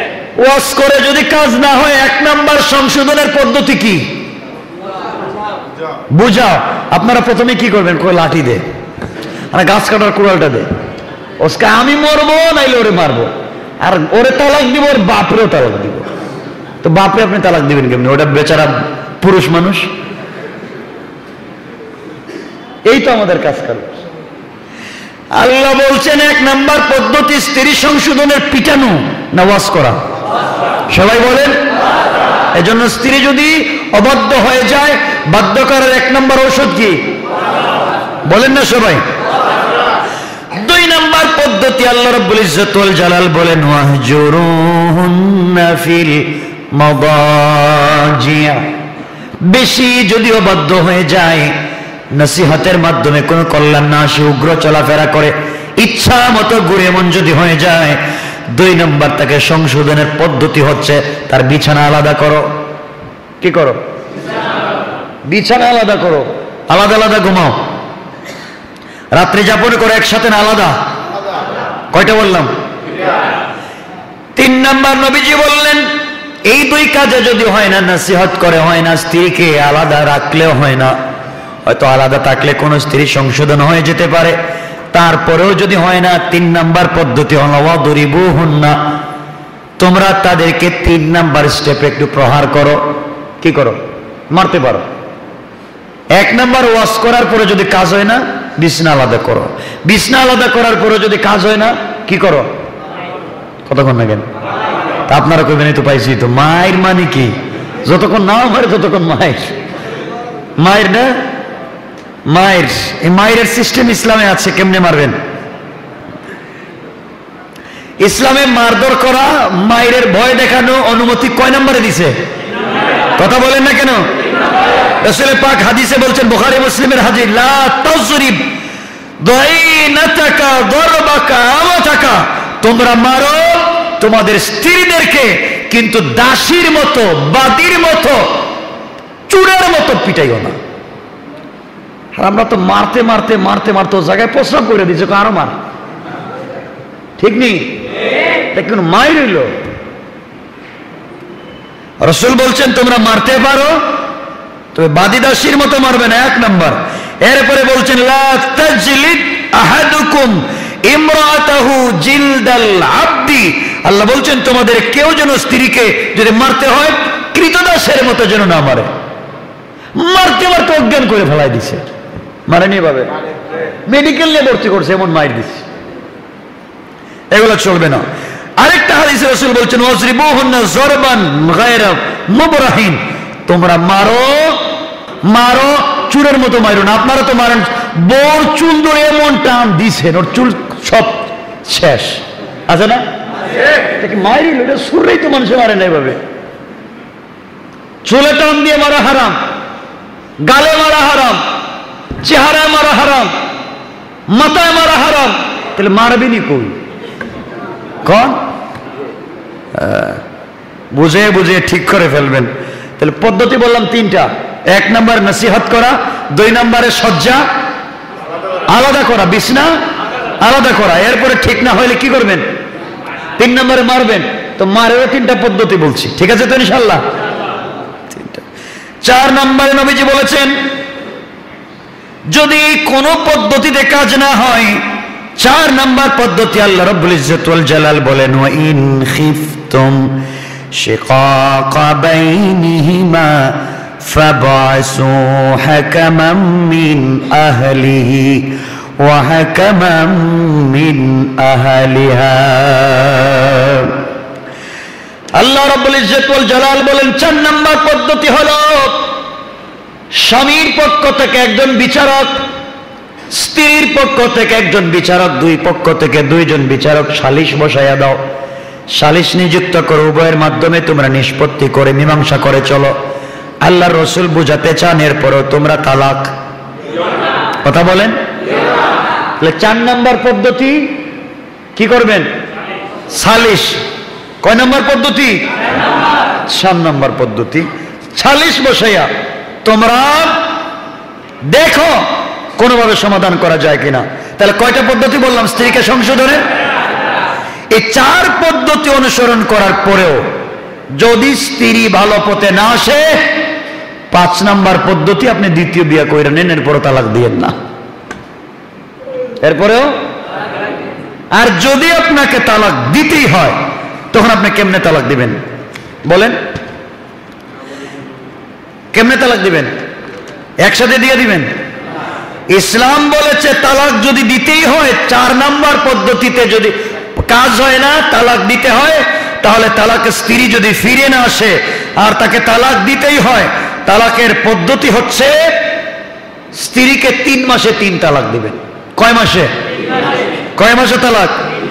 Speaker 1: ওয়াজ করে যদি কাজ না হয়, এক নাম্বার সংশোধনের পদ্ধতি কি? বুঝাও। আপনারা প্রথমে কি করবেন? কই লাঠি দে, আর গাছ কাটার কুড়ালটা দে, ওসকে আমি মরবো নাইলে ওরে মারবো, আর ওরে তালাক দিব, ওর বাপরেও তালাক দিব। তো বাপরে আপনি তালাক দিবেন কেমনি? ওটা বেচারা পুরুষ মানুষ। এই তো আমাদের কাজ কাজ। আল্লাহ বলছেন 1 নাম্বার পদ্ধতি স্ত্রী সংশোধনের পিটানো না ওয়াজ করা? সবাই বলেন। এজন্য স্ত্রী যদি অবাধ্য হয়ে যায়, বাধ্য করার 1 নাম্বার ঔষধ কি বলেন না সবাই? 2 নাম্বার পদ্ধতি আল্লাহ রাব্বুল ইজ্জত ওয়াল জালাল বলেন ওয়াহজুরুহুন্না ফিল মাদাজিয়া। বেশি যদি অবাধ্য হয়ে যায়, নসিহতের মাধ্যমে কোনো কল্যাণ না আসে, উগ্র চলাফেরা করে, ইচ্ছা মতো ঘুরে মন যদি হয়ে যায়, 2 নম্বর তাকে সংশোধনের পদ্ধতি হচ্ছে তার বিছানা আলাদা করো। কি করো? বিছানা আলাদা করো, আলাদা আলাদা ঘুমাও, রাত্রি যাপন করে একসাথে না আলাদা? কয়টা বললাম? 3 নম্বর নবীজি বললেন এই 2 কাজে যদি হয় না, নসিহত করে হয় না, স্ত্রীকে আলাদা রাখলেও হয় না, হয়তো আলাদা থাকলে কোন স্ত্রী সংশোধন হয়ে যেতে পারে, তারপরেও যদি হয় না, 3 নাম্বার পদ্ধতি হলো ওয়াদরিবুহুন্না। তোমরা তাদেরকে 3 নাম্বার স্টেপে একটু প্রহার করো। কি করো? মারতে পারো। 1 নাম্বার ওয়াজ করার পরে যদি কাজ হয় না, বিছনা আলাদা করো। বিছনা আলাদা করার পরে যদি কাজ হয় না, কি করো? কতক্ষণ না কেন? তা আপনারা কইবেন এই তো পাইছি তো। মায়ের মানে কি? যতক্ষণ না মারে ততক্ষণ মায়ের। মায়ের না? মায়ের। এই মায়ের সিস্টেম ইসলামে আছে। কেমনে মারবেন? ইসলামে মারধর করা, মায়ের ভয় দেখানো অনুমতি কয় নম্বরে দিছে? কথা বলেন না কেন? রাসূল পাক হাদিসে বলছেন, বুখারী মুসলিমের হাদিস, লা তাজরিব দাইনাতাকা দরবাকা আমাতাকা। তোমরা মারো তোমাদের স্ত্রীদেরকে, কিন্তু দাসীর মতো, বাদীর মতো, চুরের মতো পিটাইও না। আমরা তো মারতে মারতে মারতে মারতে জায়গায় প্রস্রাব করে দিচ্ছে, আরো মার। ঠিক নেই? দেখুন মায়ের হইল। রাসূল বলছেন তোমরা মারতে পারো, তবে বাদী দাসীর মতো মারবে না, 1 নাম্বার। এরপরে বলছেন লা তাজলিদ আহাদুকুম ইমরাতাহু জিলদাল আবদি। আল্লাহ বলছেন তোমাদের কেউ যেন স্ত্রীকে যদি মারতে হয়, কৃতদাসের মতো যেন না মারে। মারতে মারতে অজ্ঞান করে ফেলাই দিছে, মারেনি ভাবে, মেডিকেল নিয়ে ভর্তি করছে, এমন মাইর দিচ্ছে। এগুলো চলবে না। আরেকটা হাদিসে রাসূল বলছেন ওয়াজরিবুহুন্না জরবান গায়রা মুবরাহিন। তোমরা মারো, মারো, চুরের মতো মারো না। আপনারা তো মারেন, বোর চুল ধরে এমন টান দিছেন, ওর চুল সব শেষ আছে না? মায়ের এটা সুরেই তো মানুষে মারে না এভাবে। চুলে টান দিয়ে মারা হারাম, গালে মারা হারাম, চেহারায় মারা হারাম, মাথায় মারা হারাম। তাহলে মারবিনি কই? কন বুঝে বুঝে ঠিক করে ফেলবেন। তাহলে পদ্ধতি বললাম 3টা। 1 নাম্বার নসিহত করা, 2 নাম্বারে সজ্জা আলাদা করা, বিছনা আলাদা করা। এরপরে ঠিক না হইলে কি করবেন? 3 নাম্বারে মারবেন। তো মারেরও 3টা পদ্ধতি বলছি, ঠিক আছে তো ইনশাআল্লাহ? 4 নাম্বারে নবীজি বলেছেন যদি কোনো পদ্ধতিতে কাজ না হয়, 4 নাম্বার পদ্ধতি আল্লাহ রাব্বুল ইজ্জত ওয়াল জালাল বলেন ওয়া ইন খিফতুম শিকাকা বাইনিহিমা ফাবআসু হাকামান মিন আহলিহি ওয়া হাকামান মিন আহলিহা। আল্লাহ রাব্বুল ইজ্জত ওয়াল জালাল বলেন 4 নাম্বার পদ্ধতি হলো স্বামীর পক্ষ থেকে একজন বিচারক, স্ত্রীর পক্ষ থেকে একজন বিচারক, 2 পক্ষ থেকে 2 জন বিচারক সালিশ বসাইয়া দাও। সালিশ নিযুক্ত করো, উভয়ের মাধ্যমে তোমরা নিষ্পত্তি করে মীমাংসা করে চলো। আল্লাহর রাসূল বুঝাতে চান এরপরও তোমরা তালাক কথা বলেন। তাহলে 4 নাম্বার পদ্ধতি কি করবেন? সালিশ। কয় নাম্বার পদ্ধতি? 4 নাম্বার পদ্ধতি। সালিশ বসাইয়া তোমরা দেখো কোনোভাবে সমাধান করা যায় কিনা। তাহলে কয়টা পদ্ধতি বললাম স্ত্রীকে সংশোধনের? এই 4 পদ্ধতি অনুসরণ করার পরেও যদি স্ত্রী ভালো পথে না আসে, 5 নাম্বার পদ্ধতি, আপনি দ্বিতীয় বিয়ে কইরা নেন, এরপরে তালাক দিয়েন না। এরপরেও আর যদি আপনাকে তালাক দিতেই হয় তখন আপনি কেমনে তালাক দিবেন বলেন? কেমনে তালাক দিবেন? একসাথে দিয়ে দিবেন? ইসলাম বলেছে তালাক যদি দিতেই হয় 4 নাম্বার পদ্ধতিতে যদি কাজ হয় না, তালাক দিতে হয়, তাহলে তালাকের স্ত্রী যদি ফিরে না আসে আর তাকে তালাক দিতেই হয়, তালাকের পদ্ধতি হচ্ছে স্ত্রীকে 3 মাসে 3 তালাক দিবেন। কয় মাসে? কয় মাসে তালাক?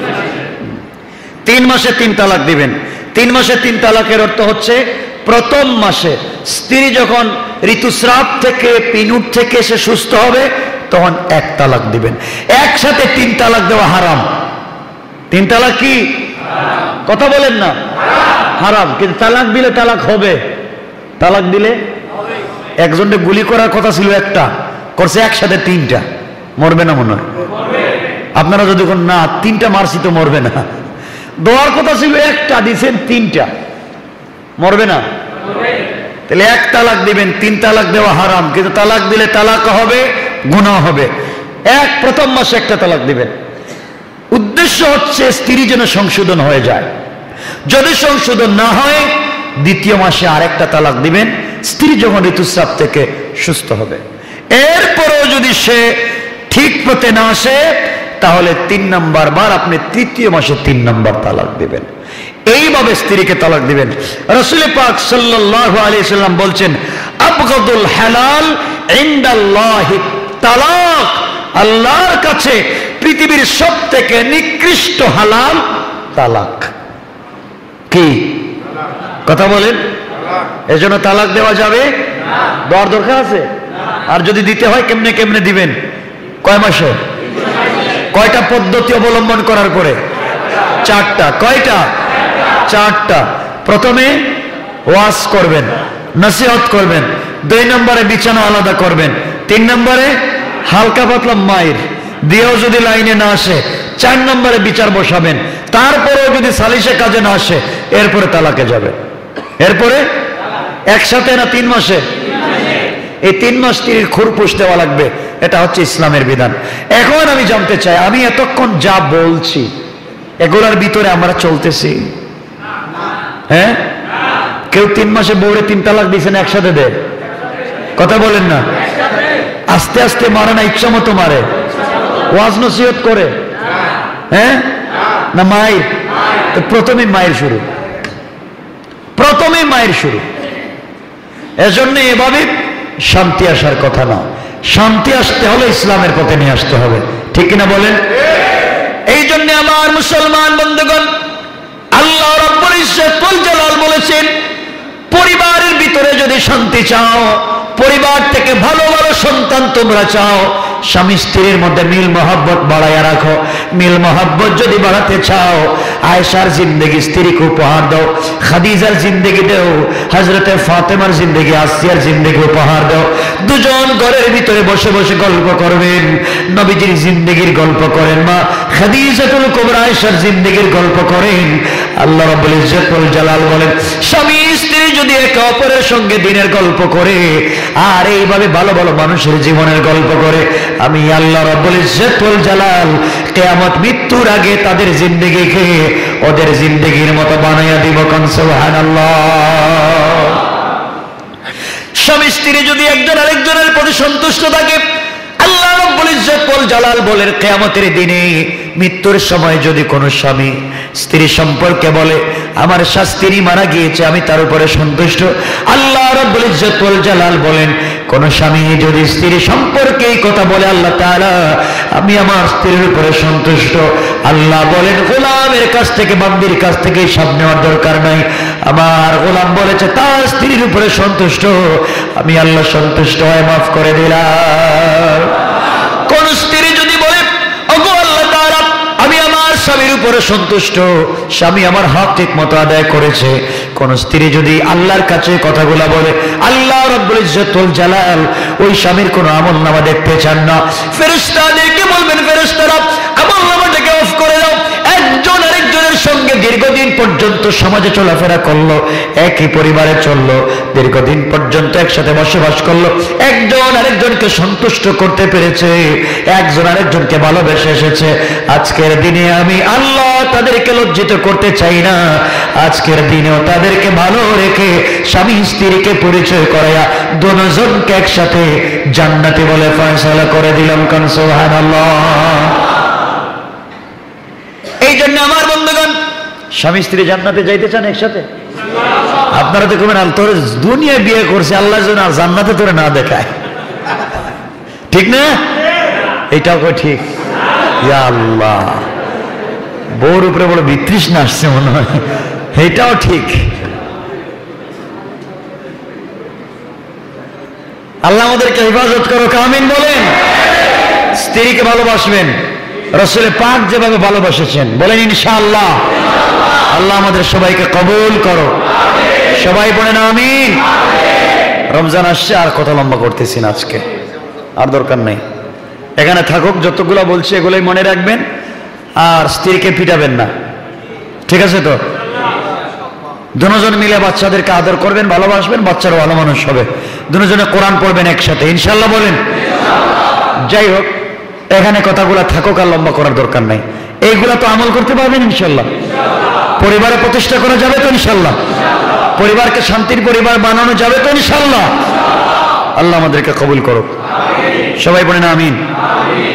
Speaker 1: 3 মাসে 3 তালাক দিবেন। 3 মাসে 3 তালাকের অর্থ হচ্ছে প্রথম মাসে স্ত্রী যখন ঋতুস্রাব থেকে পিনুট থেকে সে সুস্থ হবে তখন 1 তালাক দিবেন। একসাথে 3 তালাক দেওয়া হারাম। 3 তালাক কি? কথা বলেন না, হারাম। কিন্তু তালাক দিলে তালাক হবে। তালাক দিলে একজনকে গুলি করার কথা ছিল, একটা করছে, একসাথে 3টা। মরবে না মনে হয়? আপনারা যদি না 3টা মারছি তো মরবে না। দেওয়ার কথা ছিল একটা, দিচ্ছেন 3টা, মরবে না? তাহলে 1 তালাক দিবেন। 3 তালাক দেওয়া হারাম, কিন্তু তালাক দিলে তালাক হবে, গুনাহ হবে। প্রথম মাসে 1টা তালাক দিবেন। উদ্দেশ্য হচ্ছে স্ত্রী যেন সংশোধন হয়ে যায়। যদি সংশোধন না হয় দ্বিতীয় মাসে আরেকটা তালাক দিবেন, স্ত্রী যখন ঋতুস্রাব থেকে সুস্থ হবে। এরপরেও যদি সে ঠিক পথে না আসে তাহলে 3 নাম্বার বার আপনি তৃতীয় মাসে 3 নাম্বার তালাক দিবেন। এইভাবে স্ত্রীকে তালাক দিবেন। রাসূল পাক সাল্লাল্লাহু আলাইহি সাল্লাম বলছেন, আবগাদুল হালাল ইনদাল্লাহি তালাক। আল্লাহর কাছে পৃথিবীর সবথেকে নিকৃষ্ট হালাল তালাক। কি কথা বলেন? এজন্য তালাক দেওয়া যাবে না। দেওয়ার দরকার আছে? আর যদি দিতে হয় কেমনে কেমনে দিবেন? কয় মাসে? কয়টা পদ্ধতি অবলম্বন করার পরে? 4টা। কয়টা? 4টা। প্রথমে ওয়াজ করবেন, নসিহত করবেন। 2 নম্বরে বিছানা আলাদা করবেন। 3 নম্বরে হালকা পাতলা মায়ের দিয়েও যদি লাইনে না আসে 4 নম্বরে বিচার বসাবেন। তারপরেও যদি সালিশে কাজে না আসে এরপরে তালাকে যাবে। এরপরে একসাথে না 3 মাসে? এই 3 মাস স্ত্রীর খুরপুশ দেওয়া লাগবে। এটা হচ্ছে ইসলামের বিধান। এখন আমি জানতে চাই, আমি এতক্ষণ যা বলছি এগুলোর ভিতরে আমরা চলতেছি? হ্যাঁ? কেউ 3 মাসে বউরে 3 তালাক দিয়েছেন একসাথে দেয়? কথা বলেন না। আস্তে আস্তে মারে না ইচ্ছা মতো মারে? ওয়াজ নসিহত করে? হ্যাঁ না মায়ের? প্রথমে মায়ের শুরু, প্রথমে মায়ের শুরু। এজন্য এভাবে শান্তি আসার কথা না। শান্তি আসতে হলে ইসলামের পথে নিয়ে আসতে হবে। ঠিক কিনা বলেন? এই জন্য আমার মুসলমান বন্ধুগণ, আল্লাহ রাব্বুল ইজ্জত ওয়াল জালাল বলেছেন, পরিবারের ভিতরে যদি শান্তি চাও, পরিবার থেকে ভালো ভালো সন্তান তোমরা চাও, স্বামী স্ত্রীর মধ্যে মিল মহব্বত বাড়াইয়া রাখো। মিল মহব্বত যদি বাড়াতে চাও, আয়েশার জিন্দেগি স্ত্রীকে উপহার দাও, খাদিজার জিন্দেগি দাও, হযরতে ফাতেমার জিন্দেগি, আসিয়ার জিন্দেগি উপহার দাও। দুজন ঘরের ভিতরে বসে বসে গল্প করবেন, নবীজির জিন্দেগির গল্প করেন, মা খাদিজাতুল কুবরা আয়েশার জিন্দেগির গল্প করেন। আল্লাহ রাব্বুল ইজ্জত ওয়াল জালাল বলেন, স্বামী স্ত্রী যদি একে অপরের সঙ্গে দিনের গল্প করে আর এইভাবে ভালো ভালো মানুষের জীবনের গল্প করে, আমি আল্লাহ রাব্বুল ইজ্জত ওয়াল জালাল কিয়ামত মৃত্যুর আগে তাদের জিন্দেগিকে ওদের জিন্দেগির মতো বানাইয়া দিব। কোন সুবহানাল্লাহ। স্বামী স্ত্রী যদি একজন আরেকজনের প্রতি সন্তুষ্ট থাকে, আল্লাহ রাব্বুল ইজ্জত ওয়াল জালাল বলেন কিয়ামতের দিনে মৃত্যুর সময় যদি কোনো স্বামী স্ত্রী সম্পর্কে বলে আমার স্ত্রী মারা গিয়েছে আমি তার উপরে সন্তুষ্ট, আল্লাহ রাব্বুল ইজ্জত ওয়াল জালাল বলেন কোন স্বামী যদি স্ত্রী সম্পর্কে এই কথা বলে আল্লাহ তাআলা আমি আমার স্ত্রীর উপরে সন্তুষ্ট, আল্লাহ বলেন গোলামের কাছ থেকে বান্দির কাছ থেকে সব নেওয়ার দরকার নাই। আমার গোলাম বলেছে তার স্ত্রীর উপরে সন্তুষ্ট, আমি আল্লাহ সন্তুষ্ট হয়ে মাফ করে দিলাম। কোন স্ত্রী যদি বলে ওগো আল্লাহ তাআলা আমি আমার স্বামীর উপরে সন্তুষ্ট, স্বামী আমার হক ঠিক মতো আদায় করেছে, কোন স্ত্রী যদি আল্লাহর কাছে কথাগুলো বলে আল্লাহ রাব্বুল ইজ্জত ওয়াল জালাল ওই স্বামীর কোনো আমলনামা দেখতে চান না। ফেরেশতাদেরকে বলবেন ফেরেশতারা আমলনামাটাকে অফ করে দাও, একজন আরেকজনের আরেকজনের সঙ্গে দীর্ঘদিন পর্যন্ত সমাজে চলাফেরা করলো, একই পরিবারে চললো, দীর্ঘদিন পর্যন্ত একসাথে বসবাস করলো, একজন আরেকজনকে সন্তুষ্ট করতে পেরেছে, একজন আরেকজনকে ভালোবেসে এসেছে। আজকের দিনে আমি আল্লাহ তাদেরকে লজ্জিত করতে চাই না। আজকের দিনেও তাদেরকে ভালো রেখে স্বামী স্ত্রীকে পরিচয় করায়া দুজনকে একসাথে জান্নাতি বলে ফয়সালা করে দিলাম। কান সুবহানাল্লাহ। এই জন্য আমার বন্ধুগণ, স্বামী স্ত্রী জান্নাতে যাইতে চান একসাথে? আপনারা তো কবেন তোর দুনিয়া বিয়ে করছে আল্লাহ যেন আর জান্নাতে তোরে না দেখায়, ঠিক না? এটাও কই ঠিক? ইয়া আল্লাহ, বউর উপরে বড় বিতৃষ্ণা আসছে মনে হয়। এটাও ঠিক। আল্লাহ আমাদেরকে হেফাজত করো, আমিন বলেন। স্ত্রীকে ভালোবাসবেন, রাসূল পাক যেভাবে ভালোবাসেছেন, বলেন ইনশাআল্লাহ। আল্লাহ আমাদের সবাইকে কবুল করো, সবাই বলেন আমিন। রমজান আসছে, আর কথা লম্বা করতেছি না আজকে, আর দরকার নেই। এখানে থাকুক, যতগুলো বলছি এগুলোই মনে রাখবেন, আর স্ত্রীকে পিটাবেন না, ঠিক আছে তো? দুজন মিলে বাচ্চাদেরকে আদর করবেন, ভালোবাসবেন, বাচ্চারা ভালো মানুষ হবে। দুজনে কোরআন পড়বেন একসাথে, ইনশাআল্লাহ বলেন। যাই হোক, এখানে কথাগুলো থাকুক, আর লম্বা করার দরকার নাই। এইগুলা তো আমল করতে পারবেন ইনশাআল্লাহ। পরিবারে প্রতিষ্ঠা করা যাবে তো ইনশাআল্লাহ? পরিবারকে শান্তির পরিবার বানানো যাবে তো ইনশাআল্লাহ? আল্লাহ আমাদেরকে কবুল করুক, সবাই বলেন আমিন।